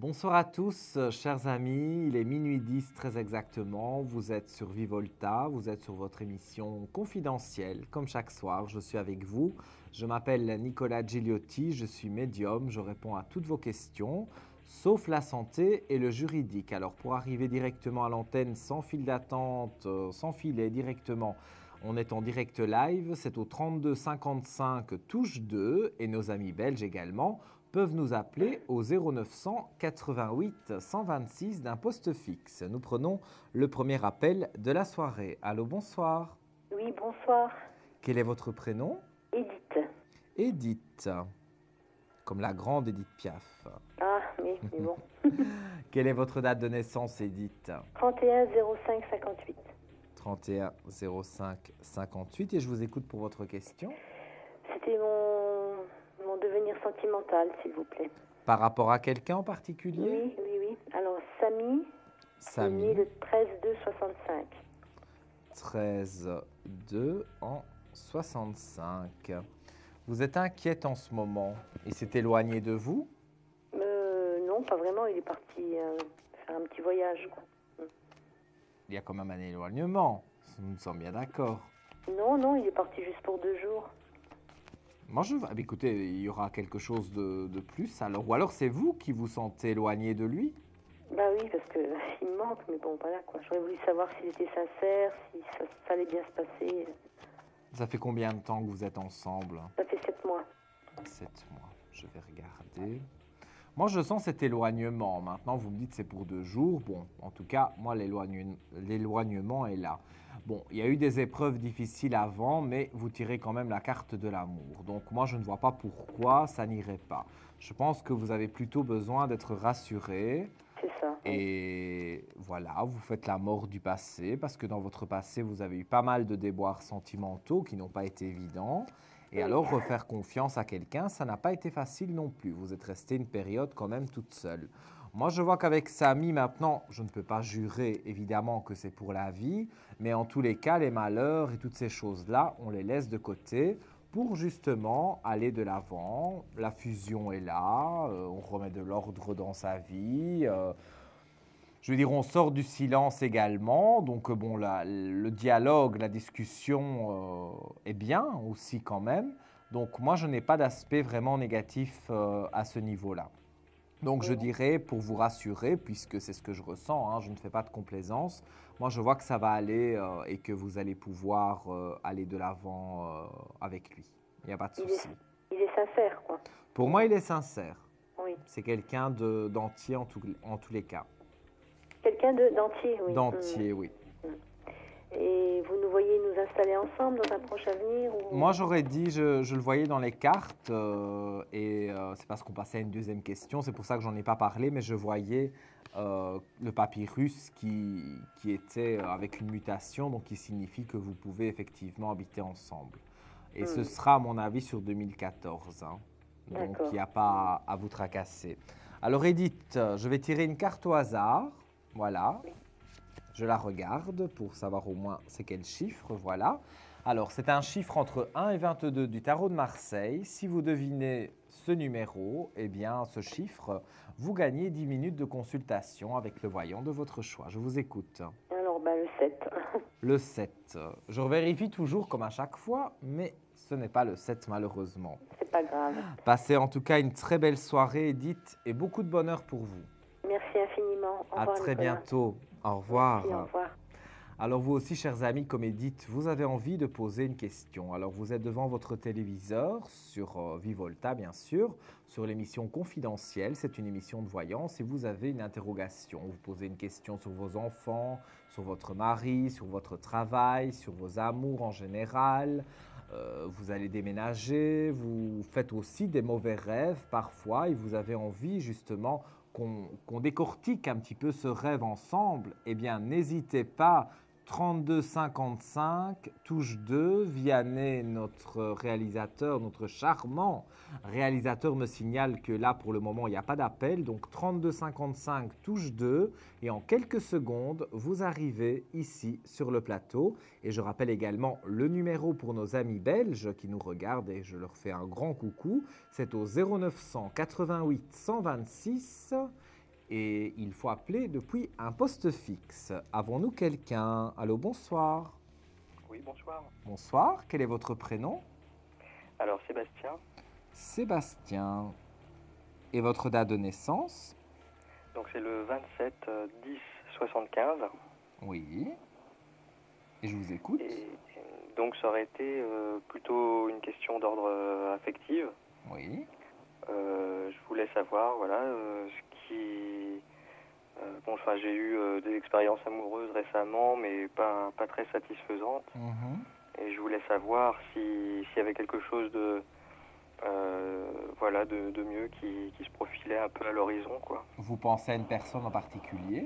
Bonsoir à tous, chers amis. Il est minuit 10 très exactement. Vous êtes sur Vivolta, vous êtes sur votre émission confidentielle. Comme chaque soir, je suis avec vous. Je m'appelle Nicolas Gigliotti, je suis médium. Je réponds à toutes vos questions, sauf la santé et le juridique. Alors, pour arriver directement à l'antenne sans fil d'attente, sans filet directement, on est en direct live. C'est au 32 55 touche 2 et nos amis belges également peuvent nous appeler au 0900 88 126 d'un poste fixe. Nous prenons le premier appel de la soirée. Allô, bonsoir. Oui, bonsoir. Quel est votre prénom? Edith. Edith, comme la grande Edith Piaf. Ah, oui, mais bon. Quelle est votre date de naissance, Edith? 31 05 58. 31 05 58 et je vous écoute pour votre question. C'était mon devenir sentimental, s'il vous plaît. Par rapport à quelqu'un en particulier? Oui. Alors, Samy. Samy. Né le 13-2 65. 13-2 en 65. Vous êtes inquiète en ce moment. Il s'est éloigné de vous? Non, pas vraiment. Il est parti faire un petit voyage, quoi. Il y a quand même un éloignement. Nous sommes bien d'accord. Non, il est parti juste pour 2 jours. Moi, écoutez, il y aura quelque chose de plus. Alors, ou alors, c'est vous qui vous sentez éloigné de lui? Bah oui, parce que il me manque, mais bon, voilà, quoi. J'aurais voulu savoir s'il était sincère, si ça allait bien se passer. Ça fait combien de temps que vous êtes ensemble? Ça fait 7 mois. 7 mois. Je vais regarder. Moi, je sens cet éloignement. Maintenant, vous me dites c'est pour 2 jours. Bon, en tout cas, moi, l'éloignement est là. Bon, il y a eu des épreuves difficiles avant, mais vous tirez quand même la carte de l'amour. Donc, moi, je ne vois pas pourquoi ça n'irait pas. Je pense que vous avez plutôt besoin d'être rassuré. C'est ça. Et voilà, vous faites la mort du passé, parce que dans votre passé, vous avez eu pas mal de déboires sentimentaux qui n'ont pas été évidents. Et alors, refaire confiance à quelqu'un, ça n'a pas été facile non plus. Vous êtes restée une période quand même toute seule. Moi, je vois qu'avec Samy, maintenant, je ne peux pas jurer évidemment que c'est pour la vie, mais en tous les cas, les malheurs et toutes ces choses-là, on les laisse de côté pour justement aller de l'avant. La fusion est là, on remet de l'ordre dans sa vie. Je veux dire, on sort du silence également, donc bon, le dialogue, la discussion est bien aussi quand même. Donc moi, je n'ai pas d'aspect vraiment négatif à ce niveau-là. Donc je dirais, pour vous rassurer, puisque c'est ce que je ressens, hein, je ne fais pas de complaisance, moi je vois que ça va aller et que vous allez pouvoir aller de l'avant avec lui. Il n'y a pas de souci. Il est sincère, quoi. Pour moi, il est sincère. Oui. C'est quelqu'un d'entier en tous les cas. Quelqu'un d'entier, oui. D'entier, oui. Et vous nous voyez nous installer ensemble dans un proche avenir ou... Moi, j'aurais dit, je le voyais dans les cartes, c'est parce qu'on passait à une deuxième question, c'est pour ça que j'en ai pas parlé, mais je voyais le papyrus qui était avec une mutation, donc qui signifie que vous pouvez effectivement habiter ensemble. Et ce sera, à mon avis, sur 2014. Hein. Donc, il n'y a pas à vous tracasser. Alors, Edith, je vais tirer une carte au hasard. Voilà. Je la regarde pour savoir au moins c'est quel chiffre. Voilà. Alors, c'est un chiffre entre 1 et 22 du tarot de Marseille. Si vous devinez ce numéro, eh bien, ce chiffre, vous gagnez 10 minutes de consultation avec le voyant de votre choix. Je vous écoute. Alors, le 7. Le 7. Je vérifie toujours comme à chaque fois, mais ce n'est pas le 7 malheureusement. C'est pas grave. Passez en tout cas une très belle soirée, Edith, et beaucoup de bonheur pour vous. Merci infiniment. Au revoir, À très Nicolas. bientôt. Au revoir. Merci, au revoir. Alors vous aussi, chers amis, comme Edith, vous avez envie de poser une question. Alors vous êtes devant votre téléviseur, sur Vivolta bien sûr, sur l'émission confidentielle. C'est une émission de voyance et vous avez une interrogation. Vous posez une question sur vos enfants, sur votre mari, sur votre travail, sur vos amours en général. Vous allez déménager, vous faites aussi des mauvais rêves parfois et vous avez envie justement qu'on décortique un petit peu ce rêve ensemble. Eh bien, n'hésitez pas. 32 55, touche 2, Vianney, notre réalisateur, notre charmant réalisateur me signale que là, pour le moment, il n'y a pas d'appel. Donc 32 55, touche 2 et en quelques secondes, vous arrivez ici sur le plateau. Et je rappelle également le numéro pour nos amis belges qui nous regardent et je leur fais un grand coucou. C'est au 0900 88 126 et il faut appeler depuis un poste fixe. Avons-nous quelqu'un? Allô, bonsoir. Oui, bonsoir. Bonsoir, quel est votre prénom? Alors, Sébastien, Sébastien. Et votre date de naissance? donc c'est le 27 10 75. Oui. Et je vous écoute. Et donc, ça aurait été plutôt une question d'ordre affectif. Oui. Je voulais savoir, voilà, ce qui... bon, enfin, j'ai eu des expériences amoureuses récemment, mais pas très satisfaisantes. Mhm. Et je voulais savoir s'il y avait quelque chose de... voilà, de mieux qui se profilait un peu à l'horizon, quoi. Vous pensez à une personne en particulier?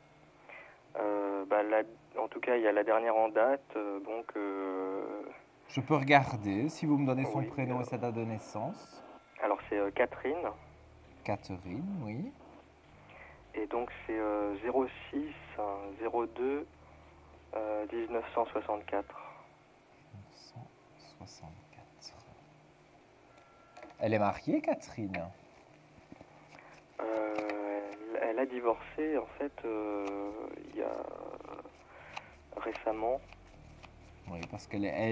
En tout cas, il y a la dernière en date, donc... Je peux regarder si vous me donnez son oui, prénom et sa date de naissance. alors, c'est Catherine, Catherine, oui. et donc c'est 06 02 1964. 164. Elle est mariée, Catherine? Elle a divorcé, en fait, il y a récemment. Oui, parce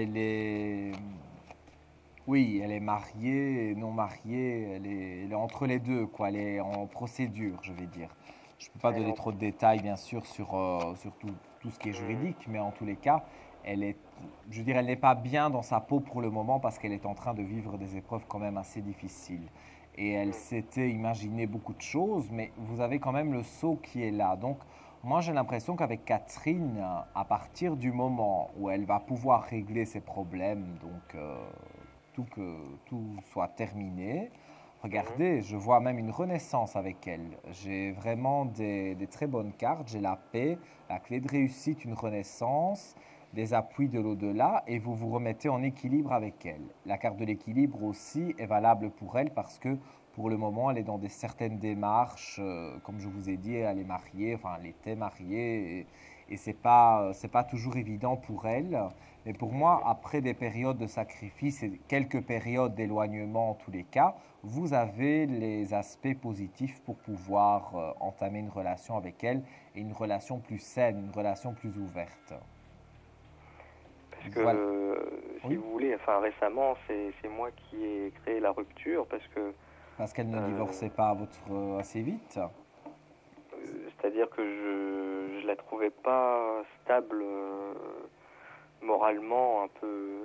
qu'oui, elle est mariée et non mariée. Elle est entre les deux, quoi. Elle est en procédure, je vais dire. Je ne peux pas donner trop de détails, bien sûr, sur tout ce qui est juridique, mais en tous les cas, je veux dire, elle n'est pas bien dans sa peau pour le moment parce qu'elle est en train de vivre des épreuves quand même assez difficiles. Et elle s'était imaginé beaucoup de choses, mais vous avez quand même le sceau qui est là. Donc, moi, j'ai l'impression qu'avec Catherine, à partir du moment où elle va pouvoir régler ses problèmes, donc que tout soit terminé, regardez, je vois même une renaissance avec elle. J'ai vraiment des très bonnes cartes. J'ai la paix, la clé de réussite, une renaissance, des appuis de l'au-delà et vous vous remettez en équilibre avec elle. La carte de l'équilibre aussi est valable pour elle parce que pour le moment, elle est dans certaines démarches. Comme je vous ai dit, elle est mariée, enfin, elle était mariée et c'est pas toujours évident pour elle. Mais pour moi, après des périodes de sacrifice et quelques périodes d'éloignement en tous les cas, vous avez les aspects positifs pour pouvoir entamer une relation avec elle et une relation plus saine, une relation plus ouverte. Parce que, Voilà. si Oui. vous voulez, enfin, récemment, c'est moi qui ai créé la rupture, parce que... Parce qu'elle ne divorçait pas assez vite. c'est-à-dire que je la trouvais pas stable moralement, un peu...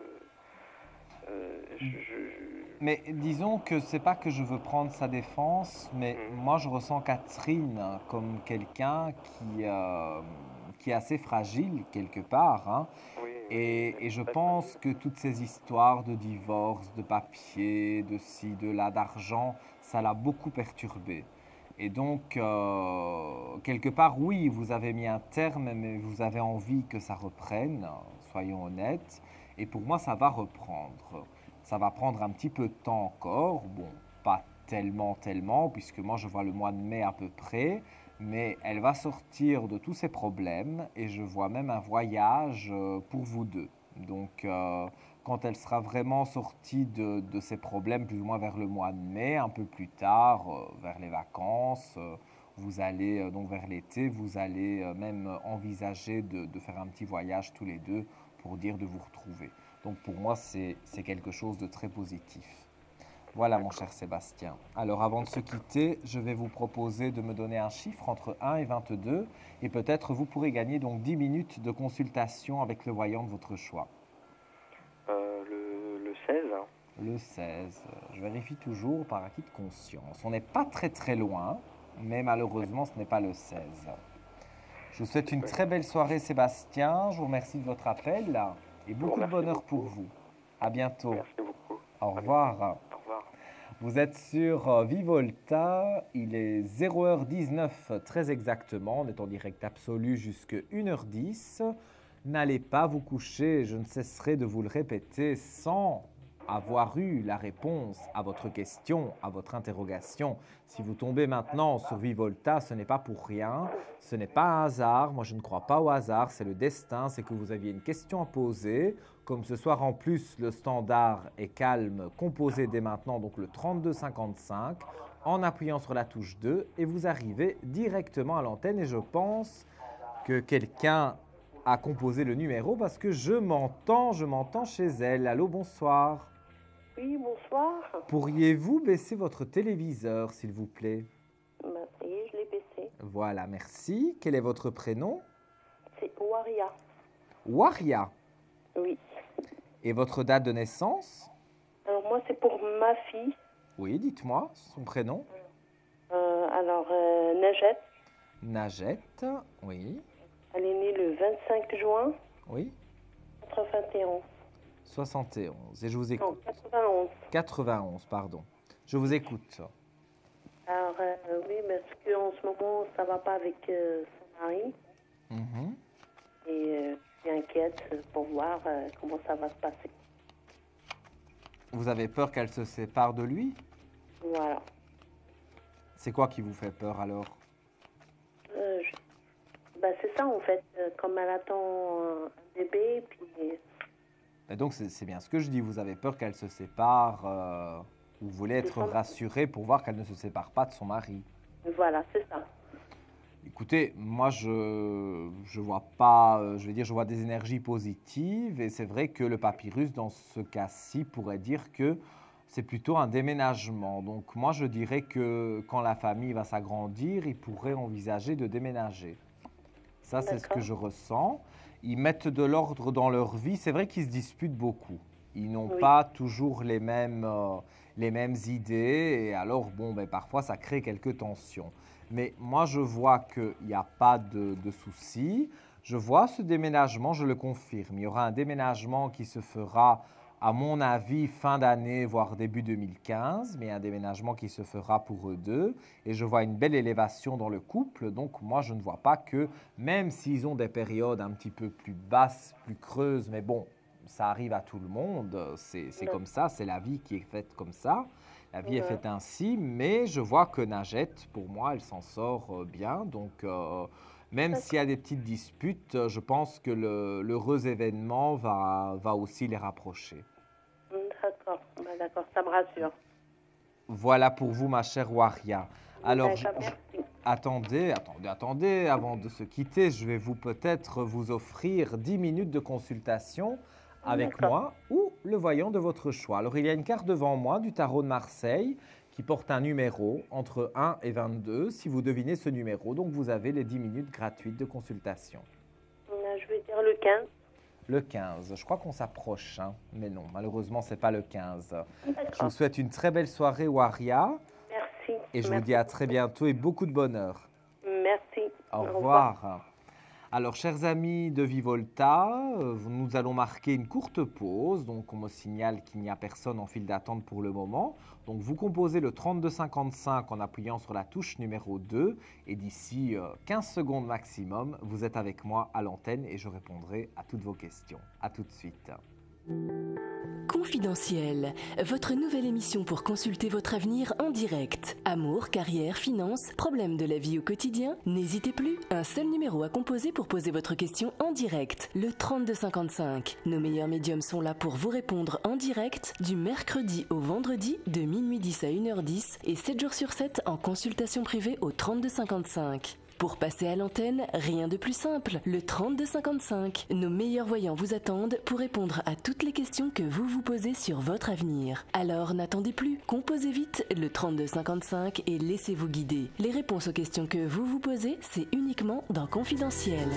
Mais disons que c'est pas que je veux prendre sa défense, mais moi je ressens Catherine comme quelqu'un qui est assez fragile quelque part, hein. oui, Et je pense que toutes ces histoires de divorce, de papier, de ci, de là, d'argent, ça l'a beaucoup perturbée. Et donc, quelque part, oui, vous avez mis un terme, mais vous avez envie que ça reprenne, soyons honnêtes. Et pour moi, ça va reprendre. Ça va prendre un petit peu de temps encore. Bon, pas tellement, puisque moi, je vois le mois de mai à peu près. Mais elle va sortir de tous ses problèmes et je vois même un voyage pour vous deux. Donc, quand elle sera vraiment sortie de ses problèmes, plus ou moins vers le mois de mai, un peu plus tard, vers les vacances, vous allez, donc vers l'été, vous allez même envisager de faire un petit voyage tous les deux pour dire de vous retrouver. Donc, pour moi, c'est quelque chose de très positif. Voilà, mon cher Sébastien. Alors, avant de se quitter, je vais vous proposer de me donner un chiffre entre 1 et 22 et peut-être vous pourrez gagner donc 10 minutes de consultation avec le voyant de votre choix. Le 16. Le 16. Je vérifie toujours par acquis de conscience. On n'est pas très loin, mais malheureusement, ce n'est pas le 16. Je vous souhaite une très belle soirée, Sébastien. Je vous remercie de votre appel et beaucoup de bonheur pour vous. À bientôt. Merci beaucoup. Au revoir. Au revoir. Vous êtes sur Vivolta, il est 0h19 très exactement, on est en direct absolu jusqu'à 1h10. N'allez pas vous coucher, je ne cesserai de vous le répéter sans avoir eu la réponse à votre question, à votre interrogation. Si vous tombez maintenant sur Vivolta, ce n'est pas pour rien, ce n'est pas un hasard, moi je ne crois pas au hasard, c'est le destin, c'est que vous aviez une question à poser. Comme ce soir en plus, le standard est calme, composez dès maintenant, donc le 3255. en appuyant sur la touche 2 et vous arrivez directement à l'antenne. Et je pense que quelqu'un a composé le numéro parce que je m'entends chez elle. Allô, bonsoir. Oui, bonsoir. Pourriez-vous baisser votre téléviseur, s'il vous plaît? Bah, ça y est, je l'ai baissé. Voilà, merci. Quel est votre prénom? C'est Waria. Waria. Oui. Et votre date de naissance? Alors moi, c'est pour ma fille. Oui, dites-moi son prénom. Najat. Najette, oui. Elle est née le 25 juin Oui. 91. 71. Et je vous Non, écoute. 91. 91, pardon. Je vous écoute. Alors, oui, parce qu'en ce moment, ça va pas avec son mari. Mhm. Et je suis inquiète pour voir comment ça va se passer. Vous avez peur qu'elle se sépare de lui? Voilà. C'est quoi qui vous fait peur alors? Bah, c'est ça, en fait. Comme elle attend un bébé, puis... Et donc c'est bien ce que je dis. Vous avez peur qu'elle se sépare. Vous voulez être ça. rassuré pour voir qu'elle ne se sépare pas de son mari. Voilà, c'est ça. Écoutez, moi je vois pas, je vois des énergies positives et c'est vrai que le papyrus dans ce cas-ci pourrait dire que c'est plutôt un déménagement. Donc moi je dirais que quand la famille va s'agrandir, ils pourraient envisager de déménager. Ça c'est ce que D'accord. je ressens. Ils mettent de l'ordre dans leur vie. C'est vrai qu'ils se disputent beaucoup. Ils n'ont Oui. pas toujours les mêmes idées et alors bon, ben, parfois ça crée quelques tensions. Mais moi, je vois qu'il n'y a pas de souci. Je vois ce déménagement, je le confirme. Il y aura un déménagement qui se fera, à mon avis, fin d'année, voire début 2015, mais un déménagement qui se fera pour eux deux. Et je vois une belle élévation dans le couple. Donc, moi, je ne vois pas que, même s'ils ont des périodes un petit peu plus basses, plus creuses, mais bon, ça arrive à tout le monde. C'est comme ça, c'est la vie qui est faite comme ça. La vie est faite ainsi, mais je vois que Najette, pour moi, elle s'en sort bien. Donc, même s'il y a des petites disputes, je pense que l'heureux événement va aussi les rapprocher. D'accord, bah, d'accord, ça me rassure. Voilà pour vous, ma chère Waria. Alors, D'accord, merci. attendez, avant de se quitter, je vais peut-être vous offrir 10 minutes de consultation avec D'accord. moi ou le voyant de votre choix. Alors, il y a une carte devant moi du tarot de Marseille qui porte un numéro entre 1 et 22. Si vous devinez ce numéro, donc vous avez les 10 minutes gratuites de consultation. Je vais dire le 15. Le 15, je crois qu'on s'approche, hein, mais non, malheureusement, ce n'est pas le 15. Je vous D'accord. souhaite une très belle soirée, Waria, Merci. et je vous Merci. dis à très bientôt et beaucoup de bonheur. Merci. Au revoir. Alors, chers amis de Vivolta, nous allons marquer une courte pause. Donc, on me signale qu'il n'y a personne en file d'attente pour le moment. Donc, vous composez le 3255 en appuyant sur la touche numéro 2. Et d'ici 15 secondes maximum, vous êtes avec moi à l'antenne et je répondrai à toutes vos questions. À tout de suite. Confidentiel, votre nouvelle émission pour consulter votre avenir en direct. Amour, carrière, finances, problèmes de la vie au quotidien? N'hésitez plus, un seul numéro à composer pour poser votre question en direct, le 3255. Nos meilleurs médiums sont là pour vous répondre en direct du mercredi au vendredi de minuit 10 à 1h10 et 7 jours sur 7 en consultation privée au 3255. Pour passer à l'antenne, rien de plus simple, le 3255. Nos meilleurs voyants vous attendent pour répondre à toutes les questions que vous vous posez sur votre avenir. Alors n'attendez plus, composez vite le 3255 et laissez-vous guider. Les réponses aux questions que vous vous posez, c'est uniquement dans Confidentiel.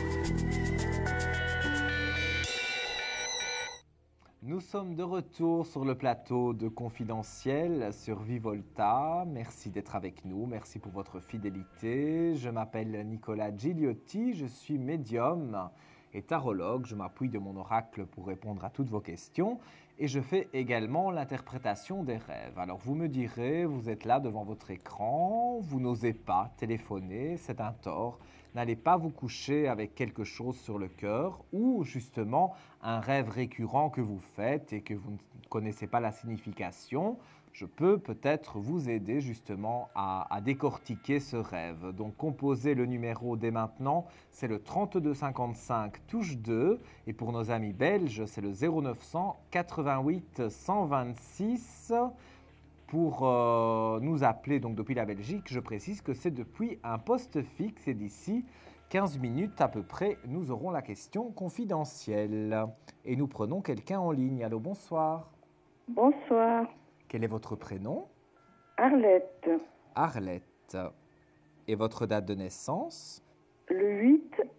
Nous sommes de retour sur le plateau de Confidentiel sur Vivolta. Merci d'être avec nous, merci pour votre fidélité. Je m'appelle Nicolas Gigliotti, je suis médium et tarologue. Je m'appuie de mon oracle pour répondre à toutes vos questions et je fais également l'interprétation des rêves. Alors vous me direz, vous êtes là devant votre écran, vous n'osez pas téléphoner, c'est un tort. N'allez pas vous coucher avec quelque chose sur le cœur ou justement un rêve récurrent que vous faites et que vous ne connaissez pas la signification. Je peux peut-être vous aider justement à décortiquer ce rêve. Donc composez le numéro dès maintenant, c'est le 3255 touche 2 et pour nos amis belges, c'est le 0900 88 126 pour nous appeler donc depuis la Belgique, je précise que c'est depuis un poste fixe et d'ici 15 minutes à peu près, nous aurons la question confidentielle. Et nous prenons quelqu'un en ligne. Allô, bonsoir. Bonsoir. Quel est votre prénom? Arlette. Arlette. Et votre date de naissance? Le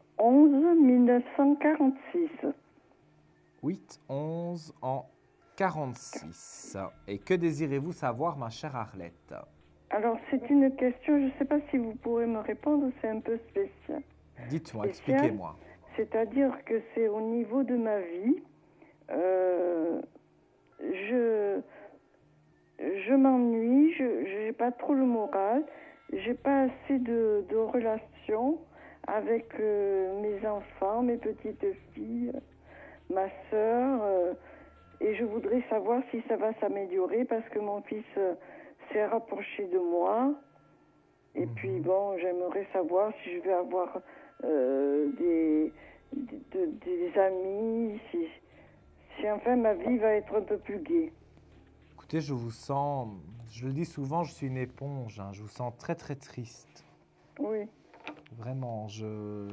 8-11-1946. 8-11 en 46. Et que désirez-vous savoir, ma chère Arlette? Alors, c'est une question, je ne sais pas si vous pourrez me répondre, c'est un peu spécial. Dites-moi, Spécial, expliquez-moi. C'est-à-dire que c'est au niveau de ma vie. Je m'ennuie, je n'ai pas trop le moral, j'ai pas assez de relations avec mes enfants, mes petites filles, ma sœur, et je voudrais savoir si ça va s'améliorer parce que mon fils s'est rapproché de moi. Et puis bon, j'aimerais savoir si je vais avoir des amis, si enfin ma vie va être un peu plus gaie. Écoutez, je vous sens, je le dis souvent, je suis une éponge, hein, je vous sens très très triste. Oui. Vraiment, je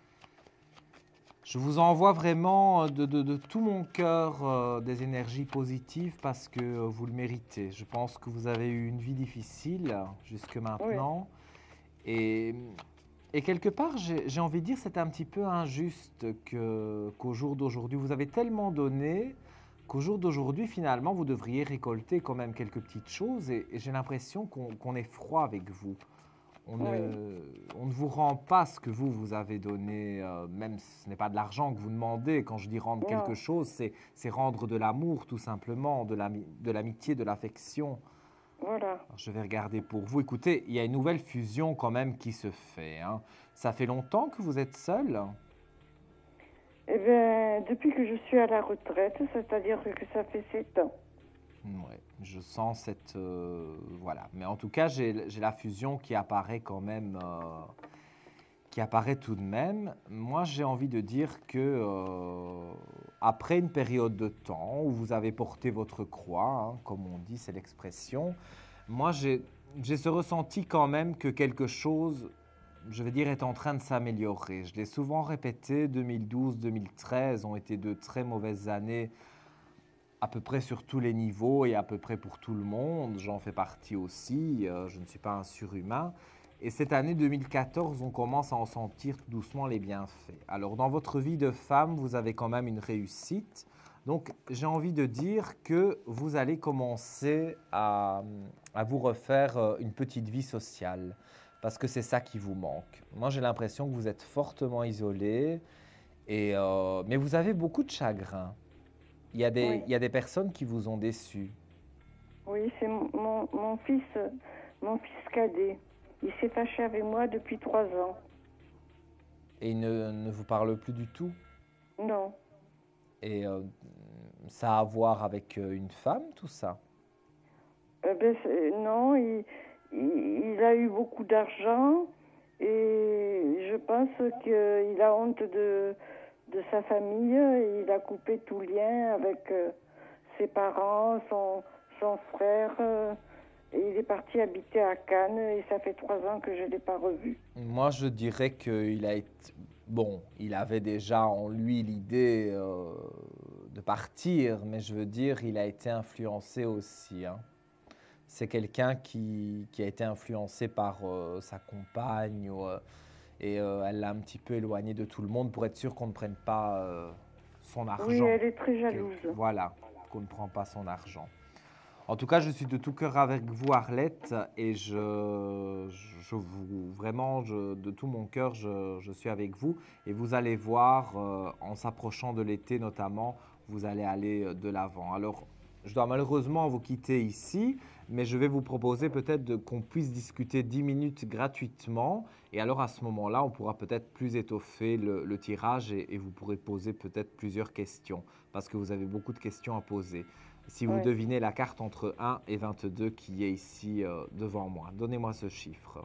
vous envoie vraiment de tout mon cœur des énergies positives parce que vous le méritez. Je pense que vous avez eu une vie difficile jusque maintenant. Oui. Et quelque part, j'ai envie de dire, c'est un petit peu injuste qu'au jour d'aujourd'hui, vous avez tellement donné qu'au jour d'aujourd'hui, finalement, vous devriez récolter quand même quelques petites choses. Et j'ai l'impression qu'on est froid avec vous. On ne vous rend pas ce que vous avez donné, même ce n'est pas de l'argent que vous demandez. Quand je dis rendre quelque chose, c'est rendre de l'amour, tout simplement, de l'amitié, de l'affection. Voilà. Alors, je vais regarder pour vous. Écoutez, il y a une nouvelle fusion quand même qui se fait. Hein. Ça fait longtemps que vous êtes seul? Eh bien, depuis que je suis à la retraite, c'est-à-dire que ça fait 7 ans. Oui, je sens cette... voilà. Mais en tout cas, j'ai la fusion qui apparaît quand même... qui apparaît tout de même. Moi, j'ai envie de dire que après une période de temps où vous avez porté votre croix, hein, comme on dit, c'est l'expression, moi, j'ai ce ressenti quand même que quelque chose, je vais dire, est en train de s'améliorer. Je l'ai souvent répété, 2012-2013 ont été de très mauvaises années à peu près sur tous les niveaux et à peu près pour tout le monde. J'en fais partie aussi, je ne suis pas un surhumain. Et cette année 2014, on commence à en sentir tout doucement les bienfaits. Alors, dans votre vie de femme, vous avez quand même une réussite. Donc, j'ai envie de dire que vous allez commencer à vous refaire une petite vie sociale. Parce que c'est ça qui vous manque. Moi, j'ai l'impression que vous êtes fortement isolé. Mais vous avez beaucoup de chagrin. Il y a des personnes qui vous ont déçu. Oui, c'est mon fils cadet. Il s'est fâché avec moi depuis 3 ans. Et il ne vous parle plus du tout? Non. Et ça a à voir avec une femme, tout ça? Non, il a eu beaucoup d'argent et je pense qu'il a honte de sa famille. Et il a coupé tout lien avec ses parents, son frère... Et il est parti habiter à Cannes et ça fait 3 ans que je ne l'ai pas revu. Moi, je dirais qu'il a été... Bon, il avait déjà en lui l'idée de partir, mais je veux dire, il a été influencé aussi. Hein. C'est quelqu'un qui a été influencé par sa compagne et elle l'a un petit peu éloigné de tout le monde pour être sûr qu'on ne prenne pas son argent. Oui, elle est très jalouse. Voilà, qu'on ne prend pas son argent. En tout cas, je suis de tout cœur avec vous, Arlette, et de tout mon cœur, je suis avec vous. Et vous allez voir, en s'approchant de l'été notamment, vous allez aller de l'avant. Alors, je dois malheureusement vous quitter ici, mais je vais vous proposer peut-être qu'on puisse discuter 10 minutes gratuitement. Et alors, à ce moment-là, on pourra peut-être plus étoffer le tirage et vous pourrez poser peut-être plusieurs questions, parce que vous avez beaucoup de questions à poser. Si vous devinez la carte entre 1 et 22 qui est ici devant moi, donnez-moi ce chiffre.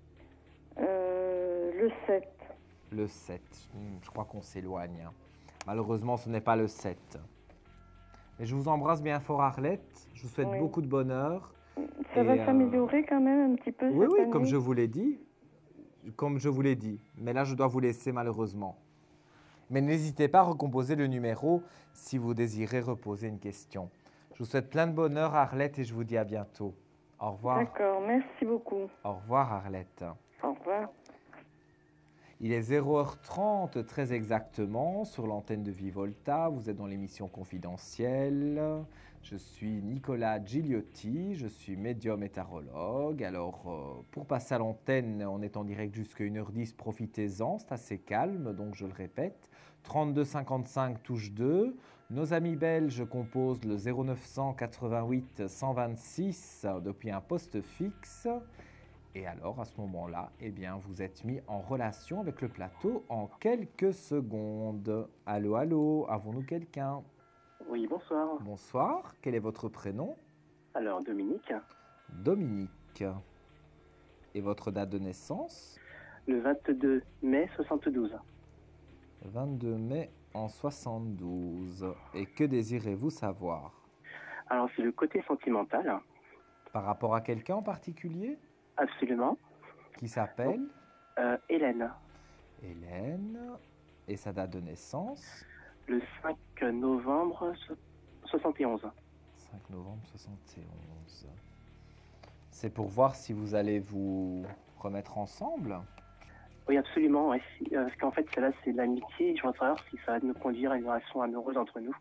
Le 7. Le 7. Je crois qu'on s'éloigne. Malheureusement, ce n'est pas le 7. Mais je vous embrasse bien fort, Arlette. Je vous souhaite beaucoup de bonheur. Ça va s'améliorer quand même un petit peu Oui, cette oui, année. comme je vous l'ai dit. Comme je vous l'ai dit. Mais là, je dois vous laisser malheureusement. Mais n'hésitez pas à recomposer le numéro si vous désirez reposer une question. Je vous souhaite plein de bonheur, Arlette, et je vous dis à bientôt. Au revoir. D'accord, merci beaucoup. Au revoir, Arlette. Au revoir. Il est 0h30 très exactement sur l'antenne de Vivolta. Vous êtes dans l'émission confidentielle. Je suis Nicolas Gigliotti, je suis médium et tarologue. Alors, pour passer à l'antenne, on est en direct jusqu'à 1h10, profitez-en, c'est assez calme, donc je le répète. 32 55 touche 2. Nos amis belges composent le 0900 88 126 depuis un poste fixe. Et alors, à ce moment-là, eh bien, vous êtes mis en relation avec le plateau en quelques secondes. Allô, allô, avons-nous quelqu'un? Oui, bonsoir. Bonsoir, quel est votre prénom? Alors, Dominique, Dominique. Et votre date de naissance? le 22 mai 72. 22 mai en 72. Et que désirez-vous savoir? Alors, c'est le côté sentimental, Par rapport à quelqu'un en particulier? absolument. Qui s'appelle? Hélène, Hélène. Et sa date de naissance? le 5 novembre 71. 5 novembre 71. C'est pour voir si vous allez vous remettre ensemble? Oui, absolument. Ouais, parce qu'en fait, celle-là, c'est de l'amitié. Je voudrais savoir si ça va nous conduire à une relation amoureuse entre nous.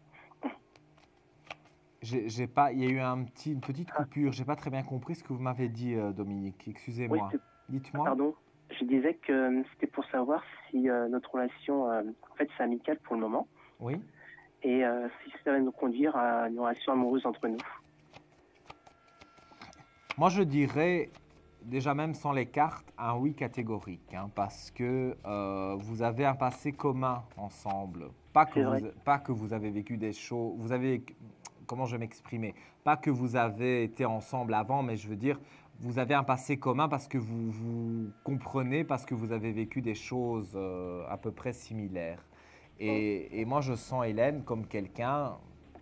J'ai pas, il y a eu une petite coupure. J'ai pas très bien compris ce que vous m'avez dit, Dominique. Excusez-moi. Oui, Dites-moi. pardon. Je disais que c'était pour savoir si notre relation, en fait, c'est amical pour le moment. Oui. Et si ça va nous conduire à une relation amoureuse entre nous. Moi, je dirais, déjà même sans les cartes, un oui catégorique, hein, parce que vous avez un passé commun ensemble. Pas que vous avez vécu des choses, comment je vais m'exprimer? Pas que vous avez été ensemble avant, mais je veux dire, vous avez un passé commun parce que vous comprenez, parce que vous avez vécu des choses à peu près similaires. Et moi, je sens Hélène comme quelqu'un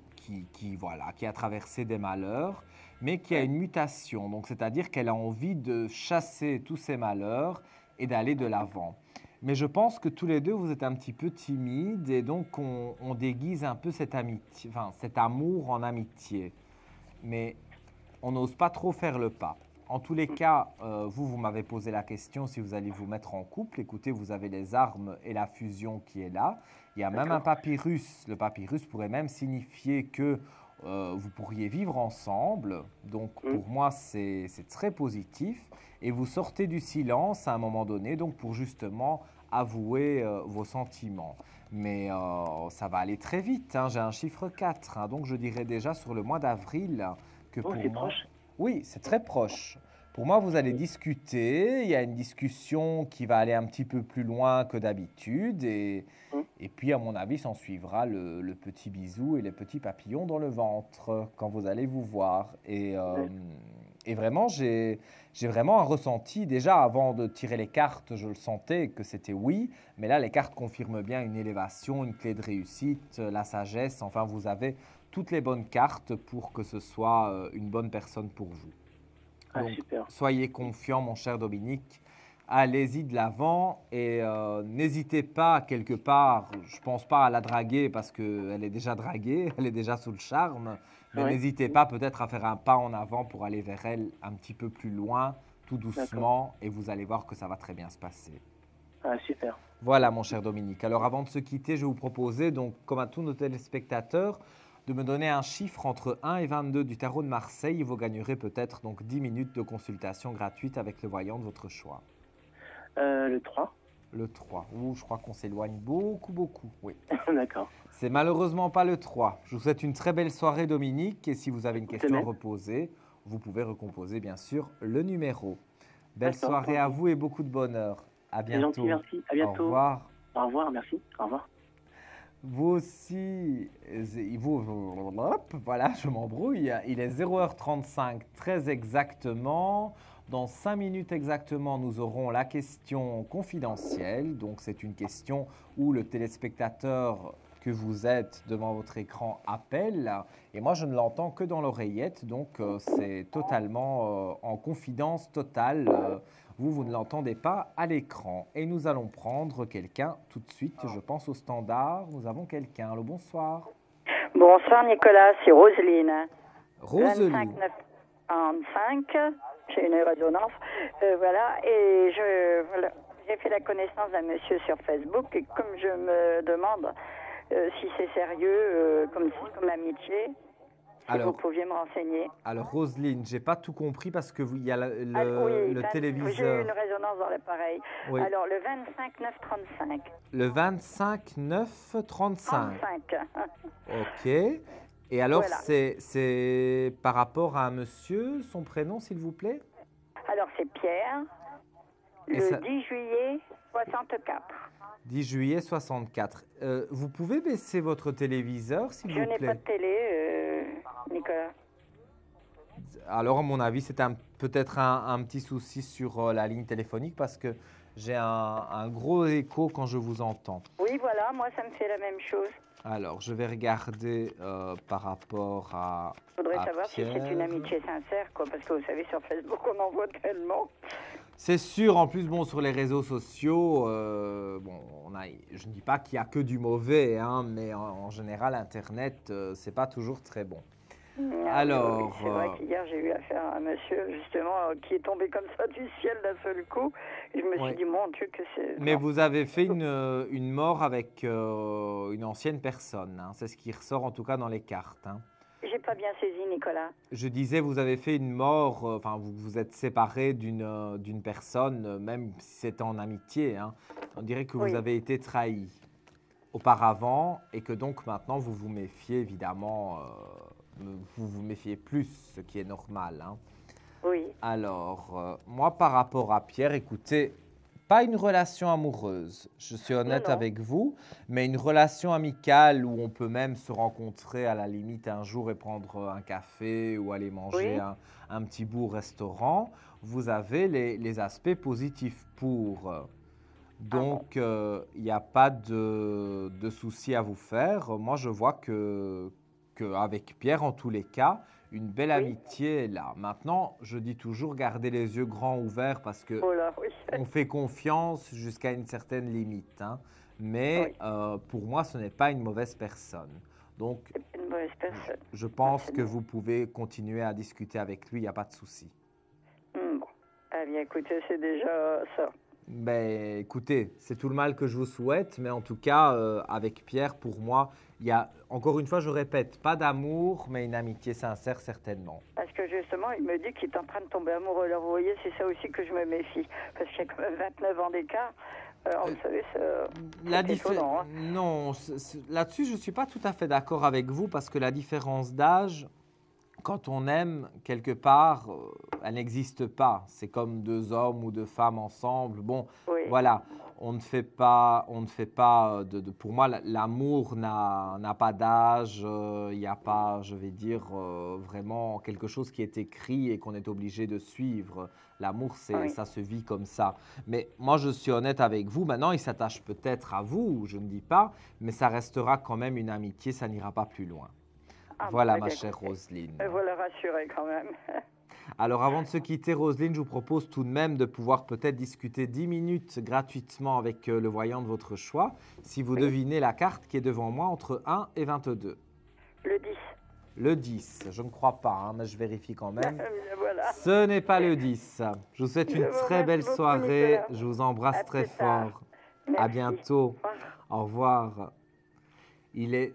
qui a traversé des malheurs, mais qui a une mutation. Donc, c'est-à-dire qu'elle a envie de chasser tous ces malheurs et d'aller de l'avant. Mais je pense que tous les deux, vous êtes un petit peu timides et donc on déguise un peu cette amitié, enfin, cet amour en amitié. Mais on n'ose pas trop faire le pas. En tous les cas, vous m'avez posé la question si vous allez vous mettre en couple. Écoutez, vous avez les armes et la fusion qui est là. Il y a même un papyrus. Le papyrus pourrait même signifier que vous pourriez vivre ensemble. Donc, pour moi, c'est très positif. Et vous sortez du silence à un moment donné, donc pour justement avouer vos sentiments. Mais ça va aller très vite. Hein. J'ai un chiffre 4. Hein. Donc, je dirais déjà sur le mois d'avril que pour c'est moi... proche. Oui, c'est très proche. Pour moi, vous allez discuter. Il y a une discussion qui va aller un petit peu plus loin que d'habitude. Et puis, à mon avis, s'en suivra le petit bisou et les petits papillons dans le ventre quand vous allez vous voir. Et vraiment, j'ai vraiment un ressenti. Déjà, avant de tirer les cartes, je le sentais que c'était oui. Mais là, les cartes confirment bien une élévation, une clé de réussite, la sagesse. Enfin, vous avez toutes les bonnes cartes pour que ce soit une bonne personne pour vous. Ah, Donc, super. soyez confiant, mon cher Dominique. Allez-y de l'avant et n'hésitez pas quelque part, je ne pense pas à la draguer parce qu'elle est déjà draguée, elle est déjà sous le charme, mais n'hésitez pas peut-être à faire un pas en avant pour aller vers elle un petit peu plus loin, tout doucement, et vous allez voir que ça va très bien se passer. Ah, super. Voilà, mon cher Dominique. Alors, avant de se quitter, je vais vous proposer, donc, comme à tous nos téléspectateurs, de me donner un chiffre entre 1 et 22 du tarot de Marseille. Vous gagnerez peut-être donc 10 minutes de consultation gratuite avec le voyant de votre choix. Le 3. Le 3. Ouh, je crois qu'on s'éloigne beaucoup. Oui. D'accord. C'est malheureusement pas le 3. Je vous souhaite une très belle soirée, Dominique. Et si vous avez une question à reposer, vous pouvez recomposer, bien sûr, le numéro. Belle soirée à vous et beaucoup de bonheur. À bientôt. C'est gentil, merci. À bientôt. Au revoir. Au revoir, merci. Au revoir. Vous aussi, voilà, je m'embrouille. Il est 0h35, très exactement. Dans 5 minutes exactement, nous aurons la question confidentielle. Donc, c'est une question où le téléspectateur que vous êtes devant votre écran appelle et moi je ne l'entends que dans l'oreillette, donc c'est totalement en confidence totale. Vous ne l'entendez pas à l'écran. Et nous allons prendre quelqu'un tout de suite, je pense au standard. Nous avons quelqu'un. Allô, bonsoir. Bonsoir Nicolas, c'est Roselyne. Roselyne. 25, j'ai une résonance. Voilà, et j'ai fait la connaissance d'un monsieur sur Facebook et comme je me demande si c'est sérieux, comme amitié, si vous pouviez me renseigner. Alors Roselyne, j'ai pas tout compris parce que il y a le téléviseur. J'ai eu une résonance dans l'appareil. Oui. Alors le 25 9 35. Le 25 9 35. 35. Ok. Et alors Voilà. c'est par rapport à un monsieur, son prénom s'il vous plaît? Alors c'est Pierre. Et Le ça- 10 juillet 64. 10 juillet 64. Vous pouvez baisser votre téléviseur s'il Je vous n'ai plaît? pas de télé, Nicolas. Alors, à mon avis, c'est peut-être un petit souci sur la ligne téléphonique parce que j'ai un gros écho quand je vous entends. Oui, voilà, moi ça me fait la même chose. Alors, je vais regarder par rapport à. Je voudrais à savoir si c'est une Pierre. amitié sincère, quoi, parce que vous savez, sur Facebook, on en voit tellement. C'est sûr, en plus, bon, sur les réseaux sociaux, je ne dis pas qu'il n'y a que du mauvais, hein, mais en général, Internet, c'est pas toujours très bon. Alors, C'est vrai qu'hier, j'ai eu affaire à un monsieur, justement, qui est tombé comme ça du ciel d'un seul coup. Et je me suis Ouais. dit, mon Dieu, que c'est... Mais non. vous avez fait une mort avec une ancienne personne, hein. C'est ce qui ressort en tout cas dans les cartes, hein. J'ai pas bien saisi, Nicolas. Je disais, vous avez fait une mort, enfin, vous vous êtes séparé d'une personne, même si c'était en amitié, hein. On dirait que Oui. vous avez été trahi auparavant et que donc maintenant vous vous méfiez évidemment, vous vous méfiez plus, ce qui est normal, hein. Oui. Alors, moi par rapport à Pierre, écoutez, pas une relation amoureuse, je suis honnête non. avec vous, mais une relation amicale où on peut même se rencontrer à la limite un jour et prendre un café ou aller manger Oui. un petit bout au restaurant, vous avez les aspects positifs pour. Donc, il n'y a pas de souci à vous faire. Moi, je vois qu'avec Pierre, en tous les cas, une belle Oui. amitié est là. Maintenant, je dis toujours, gardez les yeux grands ouverts parce que Oh là, oui. on fait confiance jusqu'à une certaine limite, hein. Mais pour moi, ce n'est pas une mauvaise personne. Donc, Une mauvaise personne. je pense c'est que bien. vous pouvez continuer à discuter avec lui, il n'y a pas de souci. Bon. Eh bien, écoutez, c'est déjà ça. Ben, écoutez, c'est tout le mal que je vous souhaite, mais en tout cas, avec Pierre, pour moi, il y a, encore une fois, je répète, pas d'amour, mais une amitié sincère, certainement. Parce que justement, il me dit qu'il est en train de tomber amoureux. Alors, vous voyez, c'est ça aussi que je me méfie. Parce qu'il y a quand même 29 ans d'écart. Alors, vous savez, c'est étonnant, hein. Non, là-dessus, je ne suis pas tout à fait d'accord avec vous, parce que la différence d'âge, quand on aime, quelque part, elle n'existe pas. C'est comme deux hommes ou deux femmes ensemble. Bon, Oui. voilà, on ne fait pas pour moi, l'amour n'a pas d'âge. Il n'y a pas, je vais dire, vraiment quelque chose qui est écrit et qu'on est obligé de suivre. L'amour, Oui. ça se vit comme ça. Mais moi, je suis honnête avec vous. Maintenant, il s'attache peut-être à vous, je ne dis pas, mais ça restera quand même une amitié, ça n'ira pas plus loin. Ah, Voilà, eh ma bien, chère écoutez, Roselyne. me voilà rassurée quand même. Alors, avant de se quitter, Roselyne, je vous propose tout de même de pouvoir peut-être discuter 10 minutes gratuitement avec le voyant de votre choix, si vous devinez la carte qui est devant moi entre 1 et 22. Le 10. Le 10, je ne crois pas, hein, mais je vérifie quand même. Voilà. Ce n'est pas le 10. Je vous souhaite Je une vous très remercie belle beaucoup, soirée. Nicolas. Je vous embrasse À très plus tard. fort. À Merci. bientôt. Au revoir. Au revoir. Il est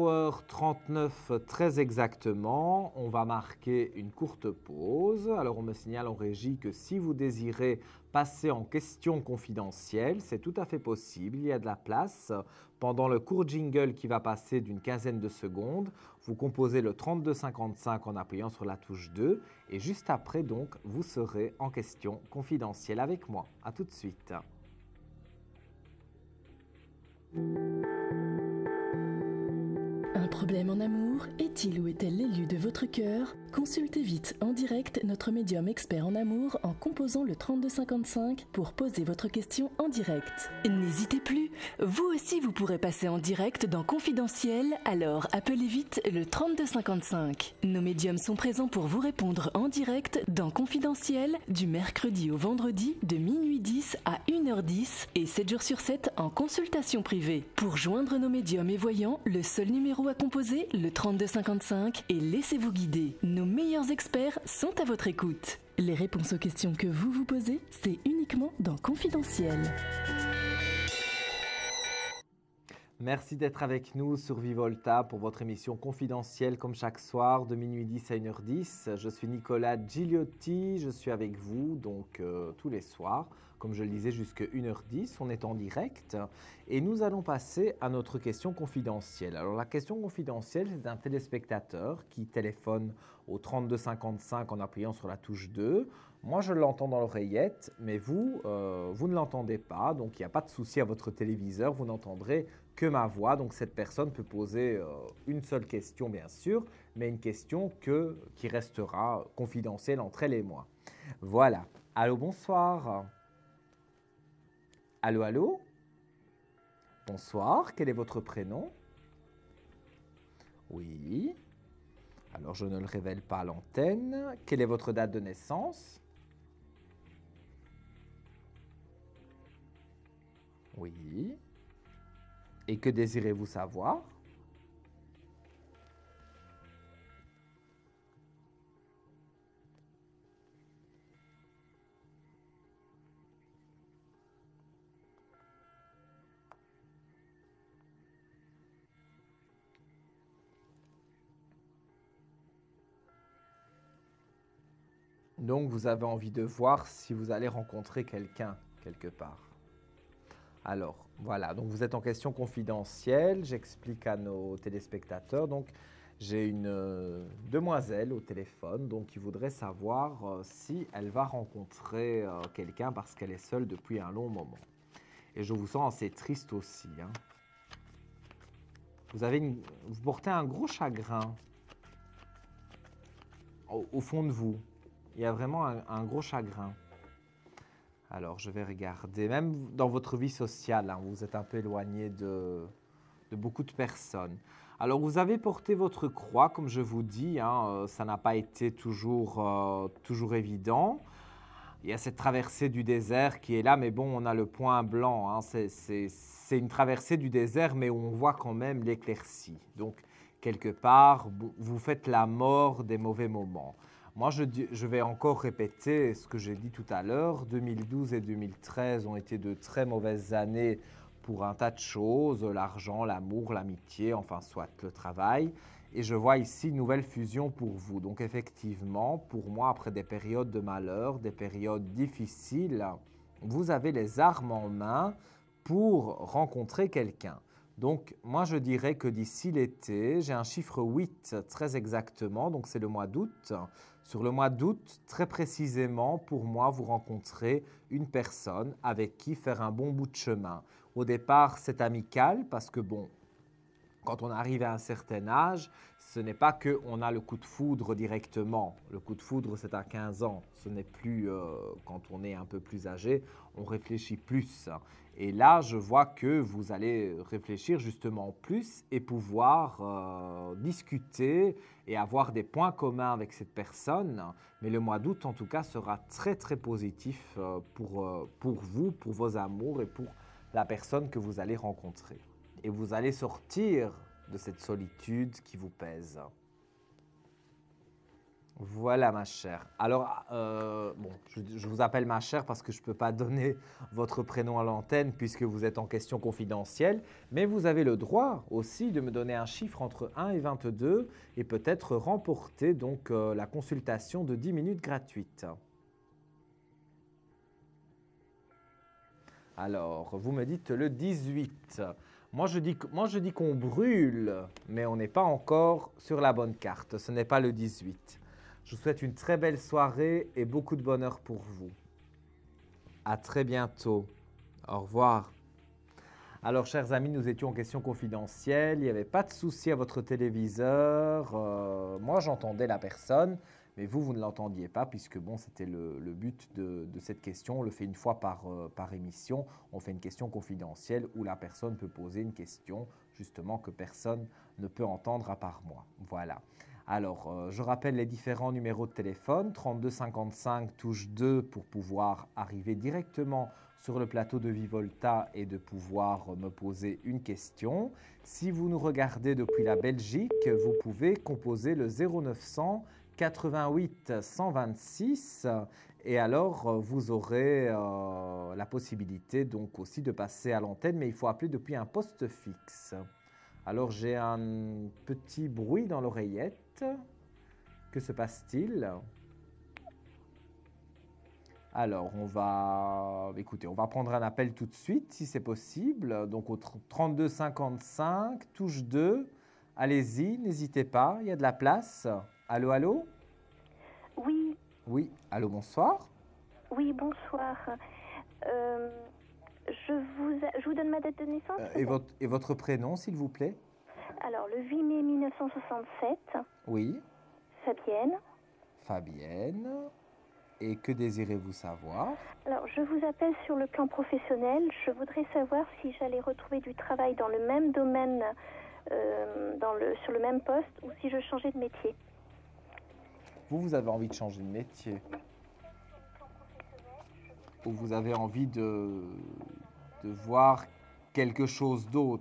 0h39 très exactement. On va marquer une courte pause. Alors, on me signale en régie que si vous désirez passer en question confidentielle, c'est tout à fait possible. Il y a de la place. Pendant le court jingle qui va passer d'une quinzaine de secondes, vous composez le 3255 en appuyant sur la touche 2. Et juste après, donc, vous serez en question confidentielle avec moi. À tout de suite. Un problème en amour? Est-il ou est-elle l'élu de votre cœur? Consultez vite en direct notre médium expert en amour en composant le 3255 pour poser votre question en direct. N'hésitez plus, vous aussi vous pourrez passer en direct dans Confidentiel, alors appelez vite le 3255. Nos médiums sont présents pour vous répondre en direct dans Confidentiel du mercredi au vendredi de minuit 10 à 1h10 et 7 jours sur 7 en consultation privée. Pour joindre nos médiums et voyants, le seul numéro à composer, le 3255, et laissez-vous guider. Nos meilleurs experts sont à votre écoute. Les réponses aux questions que vous vous posez, c'est uniquement dans Confidentiel. Merci d'être avec nous sur Vivolta pour votre émission confidentielle comme chaque soir de minuit 10 à 1h10. Je suis Nicolas Gigliotti, je suis avec vous donc tous les soirs. Comme je le disais, jusqu'à 1h10, on est en direct et nous allons passer à notre question confidentielle. Alors la question confidentielle, c'est d'un téléspectateur qui téléphone au 3255 en appuyant sur la touche 2. Moi, je l'entends dans l'oreillette, mais vous, vous ne l'entendez pas, donc il n'y a pas de souci à votre téléviseur, vous n'entendrez que ma voix. Donc cette personne peut poser une seule question, bien sûr, mais une question qui restera confidentielle entre elle et moi. Voilà. Allô, bonsoir. Allô, allô? Bonsoir, quel est votre prénom? Oui. Alors, je ne le révèle pas à l'antenne. Quelle est votre date de naissance? Oui. Et que désirez-vous savoir? Donc, vous avez envie de voir si vous allez rencontrer quelqu'un quelque part. Alors, voilà. Donc, vous êtes en question confidentielle. J'explique à nos téléspectateurs. Donc, j'ai une demoiselle au téléphone donc, qui voudrait savoir si elle va rencontrer quelqu'un parce qu'elle est seule depuis un long moment. Et je vous sens assez triste aussi. Hein. Vous portez un gros chagrin au fond de vous. Il y a vraiment un gros chagrin. Alors, je vais regarder. Même dans votre vie sociale, hein, vous êtes un peu éloigné de beaucoup de personnes. Alors, vous avez porté votre croix, comme je vous dis. Hein, ça n'a pas été toujours évident. Il y a cette traversée du désert qui est là, mais bon, on a le point blanc. Hein, c'est une traversée du désert, mais on voit quand même l'éclaircie. Donc, quelque part, vous faites la mort des mauvais moments. Moi, je vais encore répéter ce que j'ai dit tout à l'heure. 2012 et 2013 ont été de très mauvaises années pour un tas de choses, l'argent, l'amour, l'amitié, enfin soit le travail. Et je vois ici une nouvelle fusion pour vous. Donc effectivement, pour moi, après des périodes de malheur, des périodes difficiles, vous avez les armes en main pour rencontrer quelqu'un. Donc, moi, je dirais que d'ici l'été, j'ai un chiffre 8 très exactement, donc c'est le mois d'août. Sur le mois d'août, très précisément, pour moi, vous rencontrez une personne avec qui faire un bon bout de chemin. Au départ, c'est amical parce que, bon, quand on arrive à un certain âge, ce n'est pas qu'on a le coup de foudre directement. Le coup de foudre, c'est à 15 ans. Ce n'est plus quand on est un peu plus âgé, on réfléchit plus. Et là, je vois que vous allez réfléchir justement plus et pouvoir discuter et avoir des points communs avec cette personne. Mais le mois d'août, en tout cas, sera très, très positif pour vous, pour vos amours et pour la personne que vous allez rencontrer. Et vous allez sortir de cette solitude qui vous pèse. Voilà ma chère. Alors, bon, je vous appelle ma chère parce que je ne peux pas donner votre prénom à l'antenne puisque vous êtes en question confidentielle, mais vous avez le droit aussi de me donner un chiffre entre 1 et 22 et peut-être remporter donc la consultation de 10 minutes gratuite. Alors, vous me dites le 18. Moi, je dis qu'on brûle, mais on n'est pas encore sur la bonne carte. Ce n'est pas le 18. Je vous souhaite une très belle soirée et beaucoup de bonheur pour vous. À très bientôt. Au revoir. Alors, chers amis, nous étions en question confidentielle. Il n'y avait pas de souci à votre téléviseur. Moi, j'entendais la personne, mais vous ne l'entendiez pas, puisque bon, c'était le but de cette question. On le fait une fois par émission. On fait une question confidentielle où la personne peut poser une question, justement, que personne ne peut entendre à part moi. Voilà. Alors, je rappelle les différents numéros de téléphone. 32 55 touche 2 pour pouvoir arriver directement sur le plateau de Vivolta et de pouvoir me poser une question. Si vous nous regardez depuis la Belgique, vous pouvez composer le 0900 88 126 et alors vous aurez la possibilité donc aussi de passer à l'antenne, mais il faut appeler depuis un poste fixe. Alors j'ai un petit bruit dans l'oreillette. Que se passe-t-il ? Alors, on va prendre un appel tout de suite, si c'est possible. Donc, au 32 55, touche 2. Allez-y, n'hésitez pas, il y a de la place. Allô, allô ? Oui. Oui, allô, bonsoir. Oui, bonsoir. Je vous donne ma date de naissance. Et votre prénom, s'il vous plaît ? Alors, le 8 mai 1967. Oui. Fabienne. Fabienne. Et que désirez-vous savoir ? Alors, je vous appelle sur le plan professionnel. Je voudrais savoir si j'allais retrouver du travail dans le même domaine, sur le même poste, ou si je changeais de métier. Vous avez envie de changer de métier ? Ou vous avez envie de voir quelque chose d'autre ?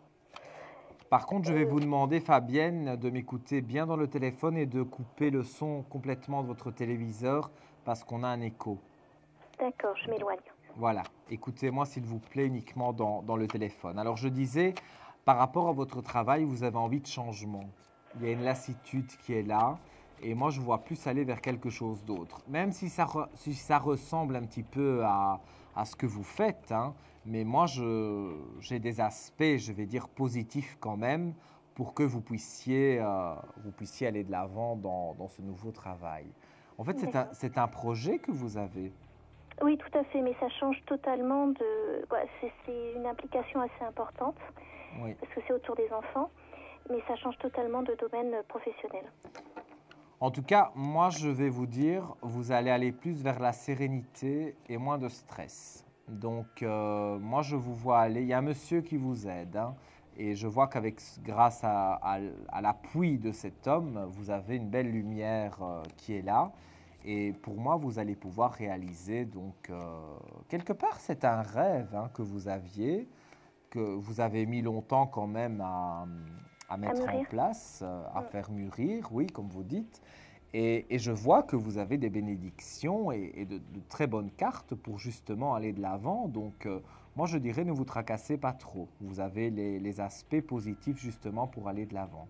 Par contre, je vais vous demander, Fabienne, de m'écouter bien dans le téléphone et de couper le son complètement de votre téléviseur parce qu'on a un écho. D'accord, je m'éloigne. Voilà, écoutez-moi s'il vous plaît uniquement dans le téléphone. Alors je disais, par rapport à votre travail, vous avez envie de changement. Il y a une lassitude qui est là et moi je vois plus aller vers quelque chose d'autre. Même si ça ressemble un petit peu à ce que vous faites, hein, mais moi, j'ai des aspects, je vais dire, positifs quand même pour que vous puissiez aller de l'avant dans ce nouveau travail. En fait, c'est un projet que vous avez. Oui, tout à fait, mais ça change totalement de... c'est une implication assez importante, oui. Parce que c'est autour des enfants, mais ça change totalement de domaine professionnel. En tout cas, moi, je vais vous dire, vous allez aller plus vers la sérénité et moins de stress. Donc, moi, je vous vois aller. Il y a un monsieur qui vous aide. Hein, et je vois grâce à l'appui de cet homme, vous avez une belle lumière qui est là. Et pour moi, vous allez pouvoir réaliser. Donc, quelque part, c'est un rêve hein, que vous aviez, que vous avez mis longtemps quand même à mettre en place, à faire mûrir, oui, comme vous dites. Et je vois que vous avez des bénédictions et de très bonnes cartes pour justement aller de l'avant. Donc, moi, je dirais, ne vous tracassez pas trop. Vous avez les aspects positifs justement pour aller de l'avant.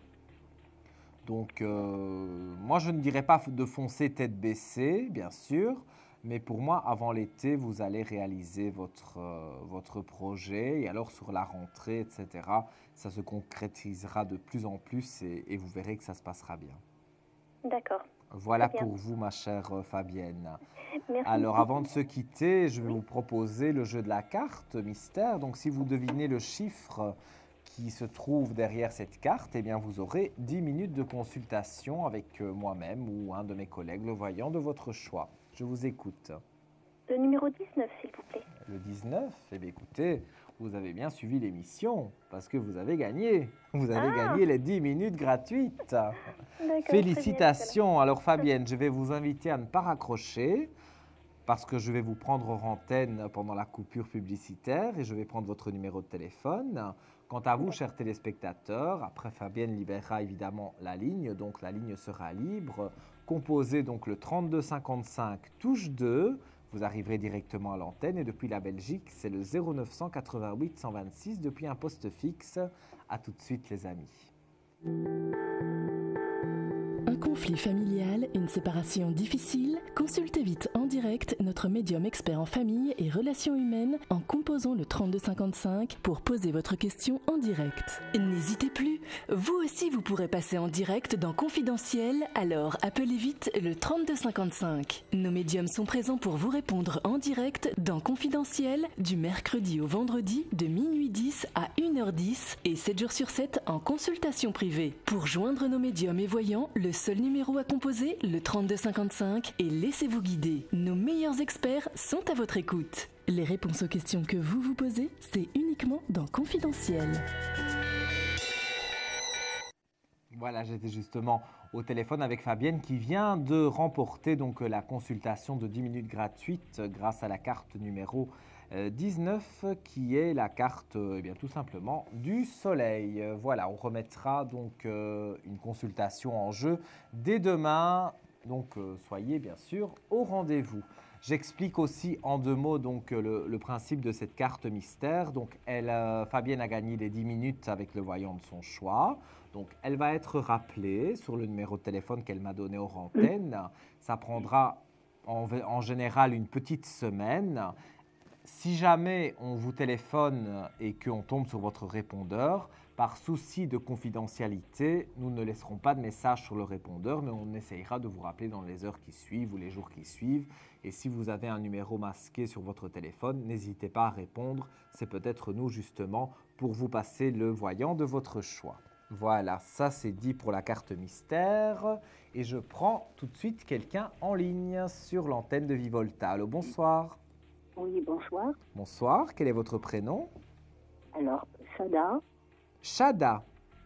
Donc, moi, je ne dirais pas de foncer tête baissée, bien sûr. Mais pour moi, avant l'été, vous allez réaliser votre projet. Et alors, sur la rentrée, etc., ça se concrétisera de plus en plus et vous verrez que ça se passera bien. D'accord. Voilà pour vous, ma chère Fabienne. Merci. Alors, avant de se quitter, je vais vous proposer le jeu de la carte mystère. Donc, si vous devinez le chiffre qui se trouve derrière cette carte, eh bien, vous aurez 10 minutes de consultation avec moi-même ou un de mes collègues, le voyant de votre choix. Je vous écoute. Le numéro 19, s'il vous plaît. Le 19 ? Eh bien, écoutez, vous avez bien suivi l'émission parce que vous avez gagné. Vous avez gagné les 10 minutes gratuites. Félicitations. Alors, Fabienne, je vais vous inviter à ne pas raccrocher parce que je vais vous prendre en antenne pendant la coupure publicitaire et je vais prendre votre numéro de téléphone. Quant à vous, chers téléspectateurs, après Fabienne libérera évidemment la ligne, donc la ligne sera libre. Composez donc le 32 55 touche 2. Vous arriverez directement à l'antenne et depuis la Belgique, c'est le 0900 88 126 depuis un poste fixe. À tout de suite les amis. Un conflit familial, une séparation difficile? Consultez vite en direct notre médium expert en famille et relations humaines en composant le 3255 pour poser votre question en direct. N'hésitez plus, vous aussi vous pourrez passer en direct dans Confidentiel, alors appelez vite le 3255. Nos médiums sont présents pour vous répondre en direct dans Confidentiel du mercredi au vendredi de minuit 10 à 1h10 et 7 jours sur 7 en consultation privée. Pour joindre nos médiums et voyants, le seul numéro à composer, le 3255, et laissez-vous guider. Nos meilleurs experts sont à votre écoute. Les réponses aux questions que vous vous posez, c'est uniquement dans Confidentiel. Voilà, j'étais justement au téléphone avec Fabienne qui vient de remporter donc la consultation de 10 minutes gratuite grâce à la carte numéro 19 qui est la carte tout simplement du soleil. Voilà, on remettra donc une consultation en jeu dès demain, donc soyez bien sûr au rendez-vous. J'explique aussi en 2 mots donc le principe de cette carte mystère. Donc Fabienne a gagné les 10 minutes avec le voyant de son choix. Donc elle va être rappelée sur le numéro de téléphone qu'elle m'a donné hors antenne. Ça prendra en général une petite semaine. Si jamais on vous téléphone et qu'on tombe sur votre répondeur, par souci de confidentialité, nous ne laisserons pas de message sur le répondeur, mais on essayera de vous rappeler dans les heures qui suivent ou les jours qui suivent. Et si vous avez un numéro masqué sur votre téléphone, n'hésitez pas à répondre. C'est peut-être nous justement pour vous passer le voyant de votre choix. Voilà, ça c'est dit pour la carte mystère. Et je prends tout de suite quelqu'un en ligne sur l'antenne de Vivolta. Allô, bonsoir. Oui, bonsoir. Bonsoir, quel est votre prénom? Alors, Sada. Shada.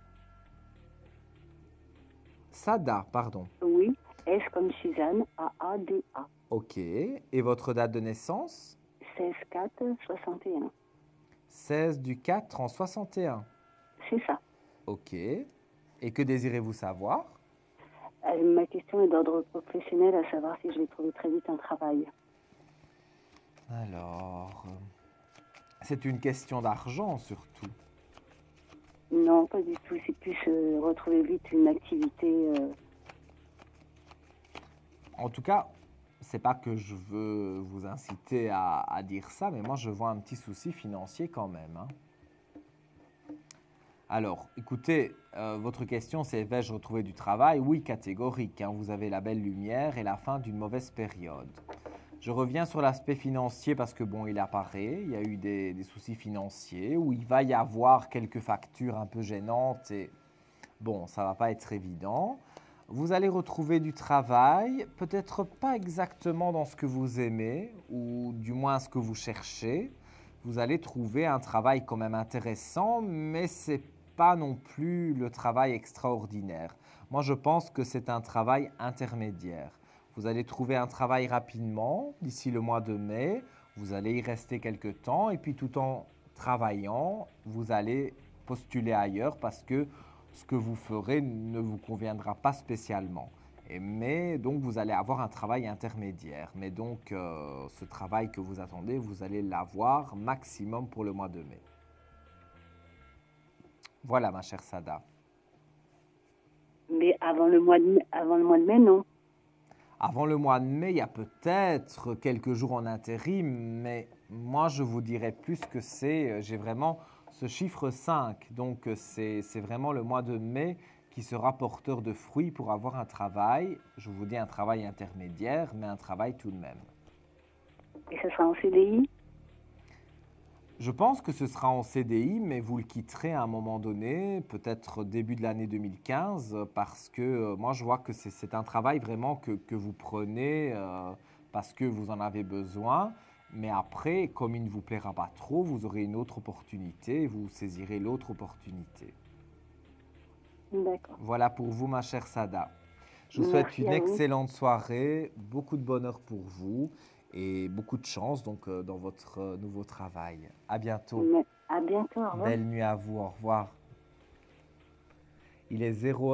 Sada, pardon. Oui, S comme Suzanne, A-A-D-A. Ok, et votre date de naissance? 16-4-61. 16 du 4 en 61. C'est ça. Ok, et que désirez-vous savoir? Ma question est d'ordre professionnel, à savoir si je vais trouver très vite un travail. Alors, c'est une question d'argent surtout. Non, pas du tout. C'est plus retrouver vite une activité. En tout cas, c'est pas que je veux vous inciter à dire ça, mais moi je vois un petit souci financier quand même. Hein. Alors, écoutez, votre question c'est vais-je retrouver du travail? Oui, catégorique. Hein, vous avez la belle lumière et la fin d'une mauvaise période. Je reviens sur l'aspect financier parce que bon, il apparaît, il y a eu des soucis financiers où il va y avoir quelques factures un peu gênantes et bon, ça ne va pas être évident. Vous allez retrouver du travail, peut-être pas exactement dans ce que vous aimez ou du moins ce que vous cherchez. Vous allez trouver un travail quand même intéressant, mais ce n'est pas non plus le travail extraordinaire. Moi, je pense que c'est un travail intermédiaire. Vous allez trouver un travail rapidement, d'ici le mois de mai. Vous allez y rester quelque temps et puis tout en travaillant, vous allez postuler ailleurs parce que ce que vous ferez ne vous conviendra pas spécialement. Mais donc, vous allez avoir un travail intermédiaire. Mais donc, ce travail que vous attendez, vous allez l'avoir maximum pour le mois de mai. Voilà, ma chère Sada. Mais avant le mois de mai, non. Avant le mois de mai, il y a peut-être quelques jours en intérim, mais moi, je vous dirais plus que j'ai vraiment ce chiffre 5. Donc, c'est vraiment le mois de mai qui sera porteur de fruits pour avoir un travail. Je vous dis un travail intermédiaire, mais un travail tout de même. Et ce sera en CDI? Je pense que ce sera en CDI, mais vous le quitterez à un moment donné, peut-être début de l'année 2015, parce que moi, je vois que c'est un travail vraiment que vous prenez parce que vous en avez besoin. Mais après, comme il ne vous plaira pas trop, vous aurez une autre opportunité et vous saisirez l'autre opportunité. D'accord. Voilà pour vous, ma chère Sada. Je vous souhaite une excellente soirée, beaucoup de bonheur pour vous. Et beaucoup de chance donc, dans votre nouveau travail. À bientôt. À bientôt, au revoir. Belle nuit à vous, au revoir. Il est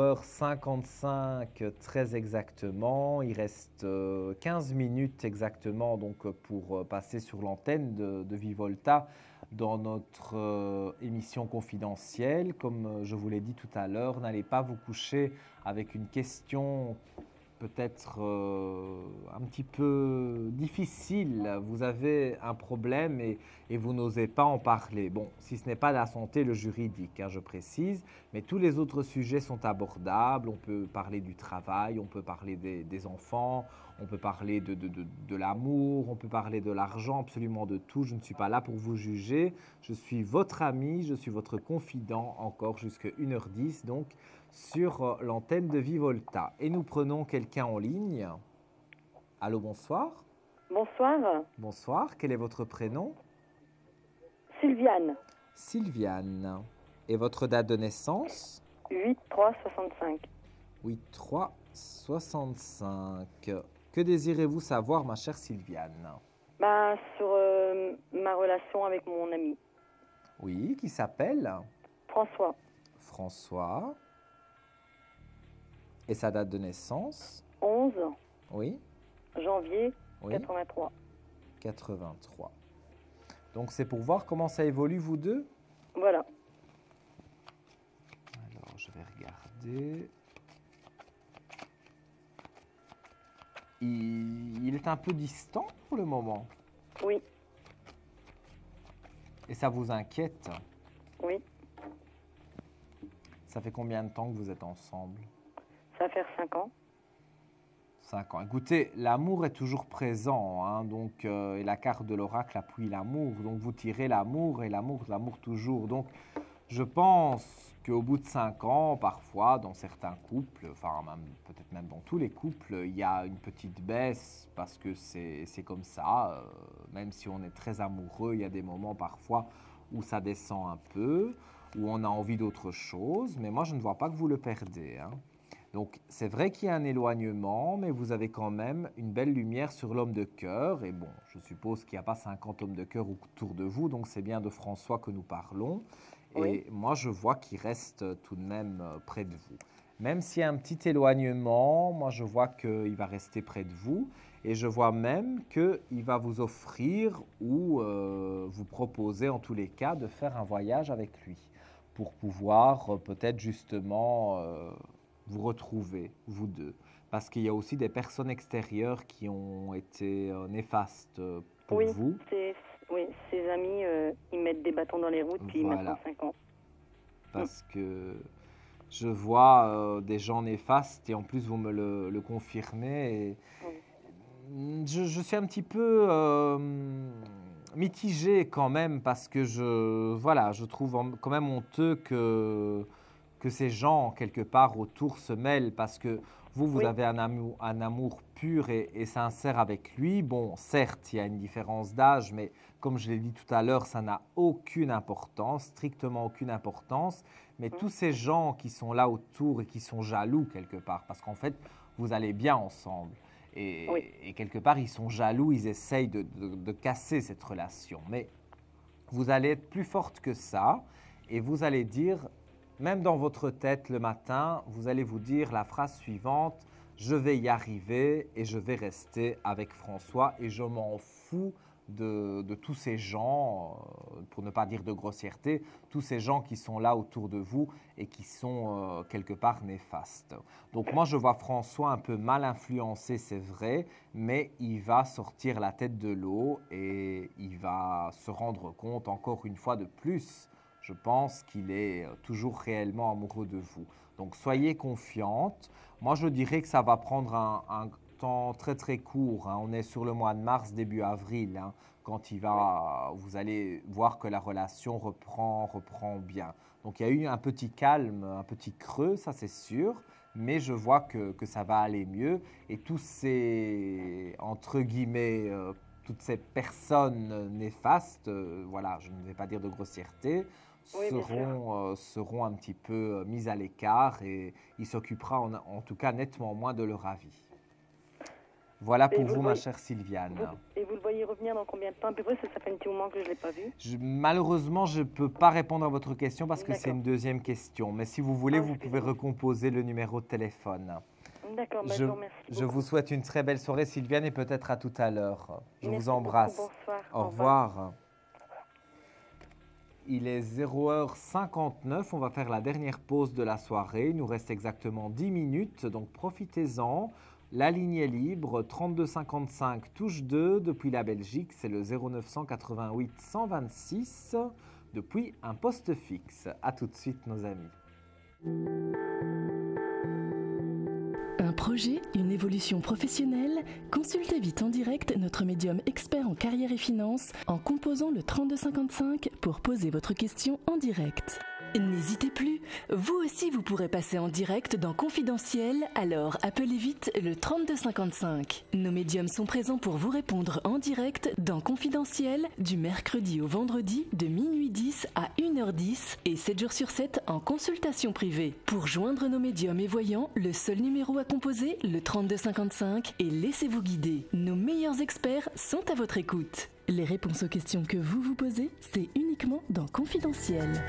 0h55 très exactement. Il reste 15 minutes exactement donc, pour passer sur l'antenne de Vivolta dans notre émission confidentielle. Comme je vous l'ai dit tout à l'heure, n'allez pas vous coucher avec une question peut-être un petit peu difficile. Vous avez un problème et vous n'osez pas en parler. Bon, si ce n'est pas la santé, le juridique, hein, je précise, mais tous les autres sujets sont abordables. On peut parler du travail, on peut parler des enfants, on peut parler de l'amour, on peut parler de l'argent, absolument de tout. Je ne suis pas là pour vous juger. Je suis votre ami, je suis votre confident encore jusqu'à 1h10, donc sur l'antenne de Vivolta. Et nous prenons quelqu'un en ligne. Allô, bonsoir. Bonsoir. Bonsoir, quel est votre prénom? Sylviane. Sylviane. Et votre date de naissance? 8-3-65. 8-3-65. Que désirez-vous savoir, ma chère Sylviane? Sur ma relation avec mon ami. Oui, qui s'appelle? François. François. Et sa date de naissance? 11 Oui. janvier Oui. 83. 83. Donc c'est pour voir comment ça évolue, vous deux? Voilà. Alors, je vais regarder. Il est un peu distant pour le moment. Oui. Et ça vous inquiète? Oui. Ça fait combien de temps que vous êtes ensemble? Ça va faire 5 ans. 5 ans. Écoutez, l'amour est toujours présent, hein, donc, et la carte de l'oracle appuie l'amour. Donc vous tirez l'amour et l'amour toujours. Donc je pense qu'au bout de 5 ans, parfois, dans certains couples, enfin peut-être même dans tous les couples, il y a une petite baisse parce que c'est comme ça. Même si on est très amoureux, il y a des moments parfois où ça descend un peu, où on a envie d'autre chose. Mais moi, je ne vois pas que vous le perdez, hein. Donc, c'est vrai qu'il y a un éloignement, mais vous avez quand même une belle lumière sur l'homme de cœur. Et bon, je suppose qu'il n'y a pas 50 hommes de cœur autour de vous, donc c'est bien de François que nous parlons. Oui. Et moi, je vois qu'il reste tout de même près de vous. Même s'il y a un petit éloignement, moi, je vois qu'il va rester près de vous. Et je vois même qu'il va vous offrir ou vous proposer, en tous les cas, de faire un voyage avec lui pour pouvoir peut-être justement... vous retrouver, vous deux. Parce qu'il y a aussi des personnes extérieures qui ont été néfastes pour vous. Oui, ses amis, ils mettent des bâtons dans les roues depuis Voilà. maintenant 5 ans. Parce que je vois des gens néfastes et en plus vous me le confirmez. Et je suis un petit peu mitigé quand même parce que je trouve quand même honteux que ces gens, quelque part, autour se mêlent parce que vous Oui. avez un amour pur et sincère avec lui. Bon, certes, il y a une différence d'âge, mais comme je l'ai dit tout à l'heure, ça n'a aucune importance, strictement aucune importance. Mais tous ces gens qui sont là autour et qui sont jaloux, quelque part, parce qu'en fait, vous allez bien ensemble. Et quelque part, ils sont jaloux, ils essayent de casser cette relation. Mais vous allez être plus forte que ça et vous allez dire... Même dans votre tête le matin, vous allez vous dire la phrase suivante: je vais y arriver et je vais rester avec François et je m'en fous de tous ces gens, pour ne pas dire de grossièreté, tous ces gens qui sont là autour de vous et qui sont quelque part néfastes. Donc moi je vois François un peu mal influencé, c'est vrai, mais il va sortir la tête de l'eau et il va se rendre compte encore une fois de plus. Je pense qu'il est toujours réellement amoureux de vous. Donc, soyez confiante. Moi, je dirais que ça va prendre un temps très, très court, hein. On est sur le mois de mars, début avril, hein, quand vous allez voir que la relation reprend bien. Donc, il y a eu un petit calme, un petit creux, ça c'est sûr. Mais je vois que ça va aller mieux. Et tous ces, entre guillemets, toutes ces personnes néfastes, voilà, je ne vais pas dire de grossièreté, seront un petit peu mises à l'écart et il s'occupera en tout cas nettement moins de leur avis. Voilà pour vous, ma chère Sylviane. Et vous le voyez revenir dans combien de temps? À peu près, ça fait un petit moment que je ne l'ai pas vu. Malheureusement, je ne peux pas répondre à votre question parce que c'est une deuxième question. Mais si vous voulez, vous pouvez recomposer le numéro de téléphone. D'accord, je vous remercie beaucoup. Je vous souhaite une très belle soirée, Sylviane, et peut-être à tout à l'heure. Je Merci vous embrasse. beaucoup, bonsoir. Au revoir. Il est 0h59, on va faire la dernière pause de la soirée. Il nous reste exactement 10 minutes, donc profitez-en. La ligne est libre, 32 55 touche 2. Depuis la Belgique, c'est le 0988 126. Depuis un poste fixe. A tout de suite, nos amis. Un projet, une évolution professionnelle? Consultez vite en direct notre médium expert en carrière et finances en composant le 3255 pour poser votre question en direct. N'hésitez plus, vous aussi vous pourrez passer en direct dans Confidentiel, alors appelez vite le 3255. Nos médiums sont présents pour vous répondre en direct dans Confidentiel du mercredi au vendredi de minuit 10 à 1h10 et 7 jours sur 7 en consultation privée. Pour joindre nos médiums et voyants, le seul numéro à composer, le 3255 et laissez-vous guider. Nos meilleurs experts sont à votre écoute. Les réponses aux questions que vous vous posez, c'est uniquement dans Confidentiel.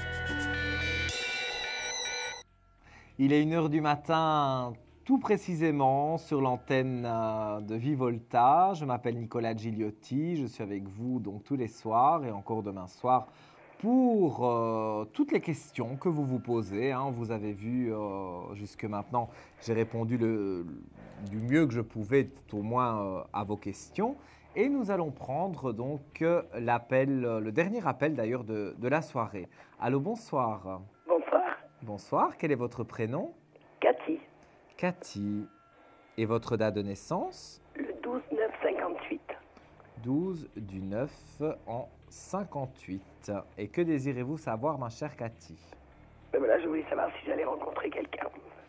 Il est 1h du matin, tout précisément, sur l'antenne de Vivolta. Je m'appelle Nicolas Gigliotti, je suis avec vous donc tous les soirs et encore demain soir pour toutes les questions que vous vous posez. Hein. Vous avez vu jusque maintenant, j'ai répondu du mieux que je pouvais, tout au moins à vos questions. Et nous allons prendre donc l'appel, le dernier appel d'ailleurs de la soirée. Allô, bonsoir. Bonsoir. Bonsoir, quel est votre prénom? Cathy. Cathy. Et votre date de naissance? Le 12-9-58. 12 du 9 en 58. Et que désirez-vous savoir, ma chère Cathy? Ben voilà, je voulais savoir si j'allais rencontrer quelqu'un.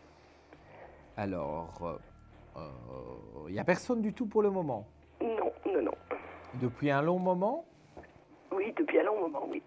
Alors, il n'y a personne du tout pour le moment? Non. Depuis un long moment? Oui, depuis un long moment, oui.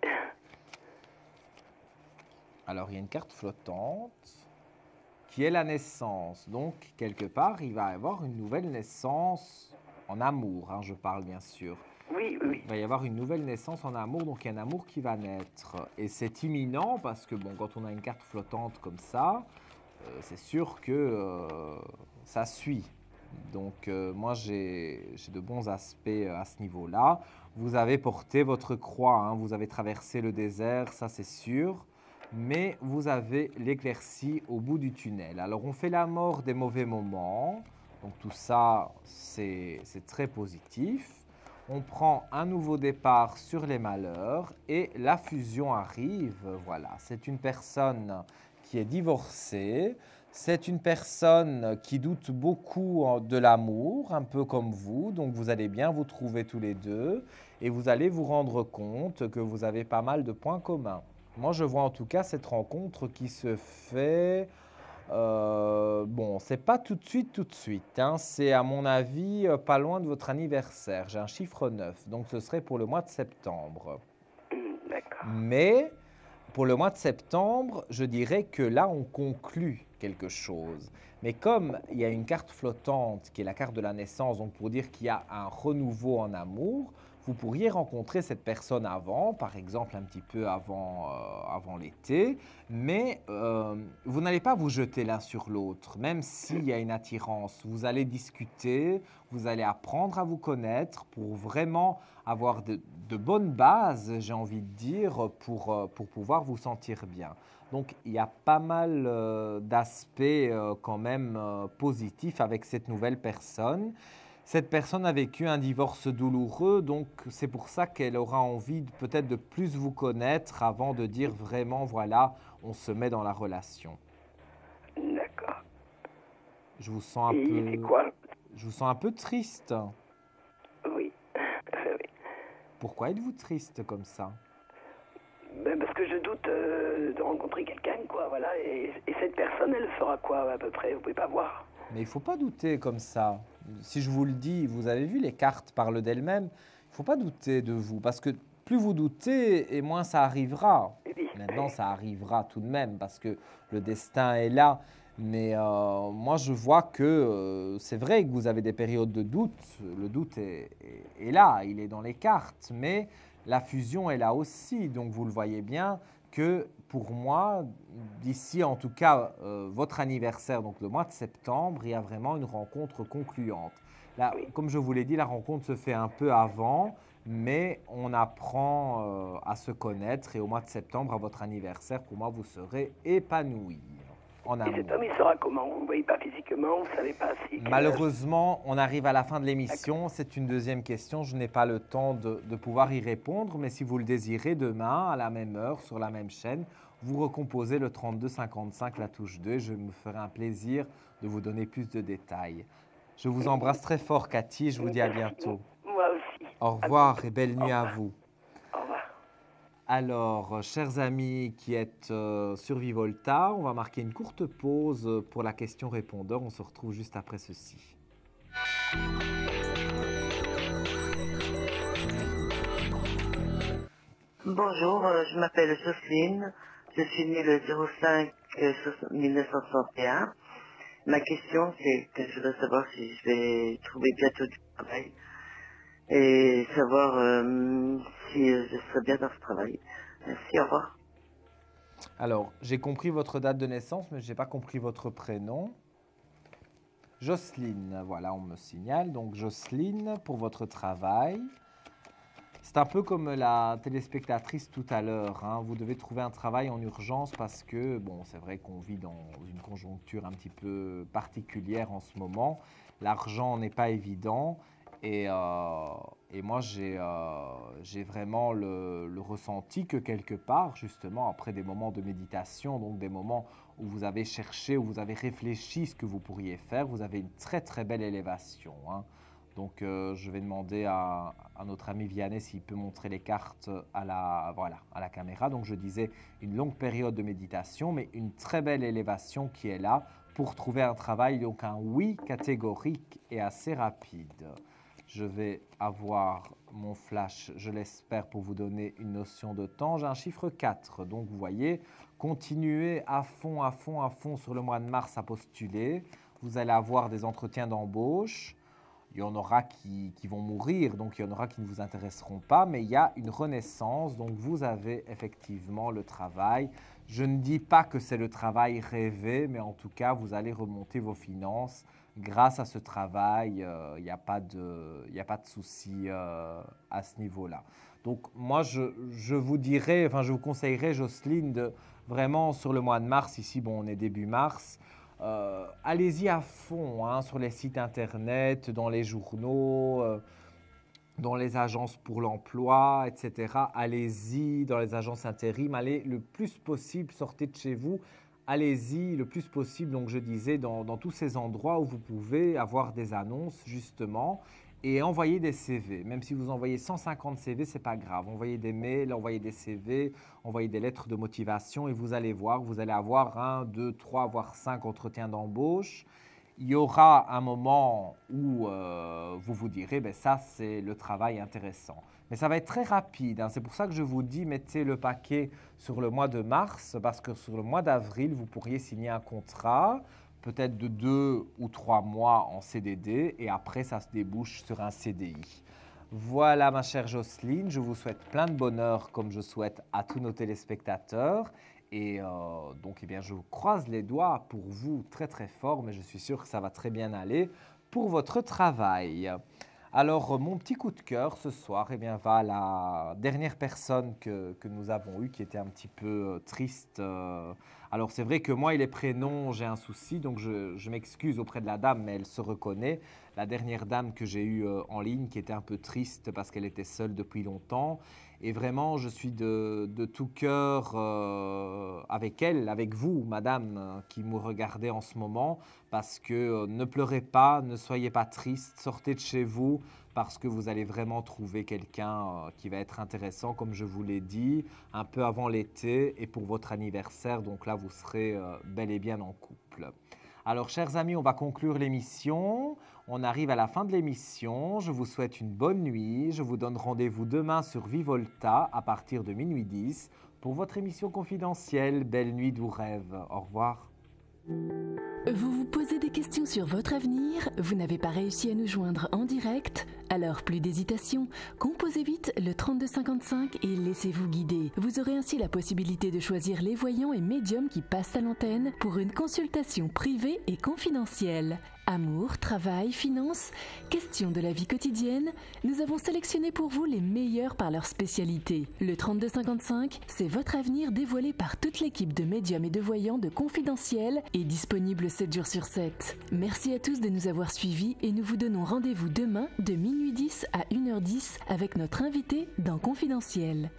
Alors, il y a une carte flottante qui est la naissance. Donc, quelque part, il va y avoir une nouvelle naissance en amour, hein, je parle bien sûr. Oui. Il va y avoir une nouvelle naissance en amour, donc il y a un amour qui va naître. Et c'est imminent parce que, bon, quand on a une carte flottante comme ça, c'est sûr que ça suit. Donc, moi, j'ai de bons aspects à ce niveau-là. Vous avez porté votre croix, hein, vous avez traversé le désert, ça c'est sûr. Mais vous avez l'éclaircie au bout du tunnel. Alors, on fait la mort des mauvais moments. Donc, tout ça, c'est très positif. On prend un nouveau départ sur les malheurs et la fusion arrive. Voilà, c'est une personne qui est divorcée. C'est une personne qui doute beaucoup de l'amour, un peu comme vous. Donc, vous allez bien vous trouver tous les deux et vous allez vous rendre compte que vous avez pas mal de points communs. Moi, je vois en tout cas cette rencontre qui se fait, bon, c'est pas tout de suite, hein. C'est à mon avis pas loin de votre anniversaire. J'ai un chiffre 9, donc ce serait pour le mois de septembre. D'accord. Mais pour le mois de septembre, je dirais que là, on conclut quelque chose. Mais comme il y a une carte flottante qui est la carte de la naissance, donc pour dire qu'il y a un renouveau en amour, vous pourriez rencontrer cette personne avant, par exemple un petit peu avant l'été, mais vous n'allez pas vous jeter l'un sur l'autre, même s'il y a une attirance. Vous allez discuter, vous allez apprendre à vous connaître pour vraiment avoir de bonnes bases, j'ai envie de dire, pour pouvoir vous sentir bien. Donc, il y a pas mal d'aspects quand même positifs avec cette nouvelle personne. Cette personne a vécu un divorce douloureux, donc c'est pour ça qu'elle aura envie peut-être de plus vous connaître avant de dire vraiment, voilà, on se met dans la relation. D'accord. Je vous sens je vous sens un peu triste. Oui. Pourquoi êtes-vous triste comme ça? Parce que je doute de rencontrer quelqu'un, quoi, voilà. Et cette personne, elle fera quoi à peu près? Vous pouvez pas voir. Mais il ne faut pas douter comme ça. Si je vous le dis, vous avez vu, les cartes parlent d'elles-mêmes. Il ne faut pas douter de vous, parce que plus vous doutez, et moins ça arrivera. Maintenant, ça arrivera tout de même, parce que le destin est là. Mais moi, je vois que c'est vrai que vous avez des périodes de doute. Le doute est là, il est dans les cartes. Mais la fusion est là aussi. Donc, vous le voyez bien que pour moi, d'ici en tout cas votre anniversaire, donc le mois de septembre, il y a vraiment une rencontre concluante. Là, comme je vous l'ai dit, la rencontre se fait un peu avant, mais on apprend à se connaître et au mois de septembre, à votre anniversaire, pour moi, vous serez épanoui en amour. Et cet homme, il sera comment? Vous ne voyez pas physiquement, vous ne savez pas si... Malheureusement, on arrive à la fin de l'émission. C'est une deuxième question. Je n'ai pas le temps de pouvoir y répondre, mais si vous le désirez, demain, à la même heure, sur la même chaîne, vous recomposez le 32 55, la touche 2, et je me ferai un plaisir de vous donner plus de détails. Je vous embrasse très fort, Cathy, et je vous dis à bientôt. Moi aussi. Au revoir et belle nuit à vous. Au revoir. Alors, chers amis qui êtes sur Vivolta, on va marquer une courte pause pour la question répondeur. On se retrouve juste après ceci. Bonjour, je m'appelle Jocelyne. Je suis née le 05 1961. Ma question, c'est que je voudrais savoir si je vais trouver bientôt du travail et savoir si je serai bien dans ce travail. Merci, au revoir. Alors, j'ai compris votre date de naissance, mais je n'ai pas compris votre prénom. Jocelyne, voilà, on me signale. Donc, Jocelyne, pour votre travail. C'est un peu comme la téléspectatrice tout à l'heure, hein. Vous devez trouver un travail en urgence parce que, bon, c'est vrai qu'on vit dans une conjoncture un petit peu particulière en ce moment. L'argent n'est pas évident et moi, j'ai vraiment le ressenti que quelque part, justement, après des moments de méditation, donc des moments où vous avez cherché, où vous avez réfléchi ce que vous pourriez faire, vous avez une très, très belle élévation, hein. Donc, je vais demander à notre ami Vianney s'il peut montrer les cartes à la caméra. Donc, je disais une longue période de méditation, mais une très belle élévation qui est là pour trouver un travail. Donc, un oui catégorique et assez rapide. Je vais avoir mon flash, je l'espère, pour vous donner une notion de temps. J'ai un chiffre 4. Donc, vous voyez, continuez à fond sur le mois de mars à postuler. Vous allez avoir des entretiens d'embauche. Il y en aura qui vont mourir, donc il y en aura qui ne vous intéresseront pas, mais il y a une renaissance, donc vous avez effectivement le travail. Je ne dis pas que c'est le travail rêvé, mais en tout cas, vous allez remonter vos finances grâce à ce travail. Il n'y a pas de souci à ce niveau-là. Donc moi, je vous conseillerais, Jocelyne, de vraiment sur le mois de mars, ici, bon, on est début mars, allez-y à fond, hein, sur les sites internet, dans les journaux, dans les agences pour l'emploi, etc. Allez-y dans les agences intérim, allez le plus possible, sortez de chez vous, allez-y le plus possible, donc je disais, dans tous ces endroits où vous pouvez avoir des annonces, justement, et envoyer des CV. Même si vous envoyez 150 CV, ce n'est pas grave. Envoyez des mails, envoyez des CV, envoyez des lettres de motivation et vous allez voir, vous allez avoir 1, 2, 3, voire 5 entretiens d'embauche. Il y aura un moment où vous vous direz, ben ça c'est le travail intéressant. Mais ça va être très rapide, hein. C'est pour ça que je vous dis, mettez le paquet sur le mois de mars, parce que sur le mois d'avril, vous pourriez signer un contrat, peut-être de 2 ou 3 mois en CDD, et après, ça se débouche sur un CDI. Voilà, ma chère Jocelyne, je vous souhaite plein de bonheur, comme je souhaite à tous nos téléspectateurs. Et donc, eh bien, je vous croise les doigts pour vous très, très fort, mais je suis sûr que ça va très bien aller pour votre travail. Alors, mon petit coup de cœur ce soir, eh bien, va à la dernière personne que nous avons eue, qui était un petit peu triste. Alors, c'est vrai que moi et les prénoms, j'ai un souci, donc je m'excuse auprès de la dame, mais elle se reconnaît. La dernière dame que j'ai eue en ligne, qui était un peu triste parce qu'elle était seule depuis longtemps. Et vraiment, je suis de tout cœur avec elle, avec vous, madame, qui me regardez en ce moment, parce que ne pleurez pas, ne soyez pas triste, sortez de chez vous, parce que vous allez vraiment trouver quelqu'un qui va être intéressant, comme je vous l'ai dit, un peu avant l'été et pour votre anniversaire. Donc là, vous serez bel et bien en couple. Alors, chers amis, on va conclure l'émission. On arrive à la fin de l'émission. Je vous souhaite une bonne nuit. Je vous donne rendez-vous demain sur Vivolta à partir de minuit 10 pour votre émission confidentielle. Belle nuit, doux rêve. Au revoir. Vous vous posez des questions sur votre avenir? Vous n'avez pas réussi à nous joindre en direct? Alors plus d'hésitation, composez vite le 3255 et laissez-vous guider. Vous aurez ainsi la possibilité de choisir les voyants et médiums qui passent à l'antenne pour une consultation privée et confidentielle. Amour, travail, finances, questions de la vie quotidienne, nous avons sélectionné pour vous les meilleurs par leur spécialité. Le 3255, c'est votre avenir dévoilé par toute l'équipe de médiums et de voyants de Confidentiel et disponible 7 jours sur 7. Merci à tous de nous avoir suivis et nous vous donnons rendez-vous demain de minuit 10 à 1h10 avec notre invité dans Confidentiel.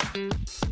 Rouge.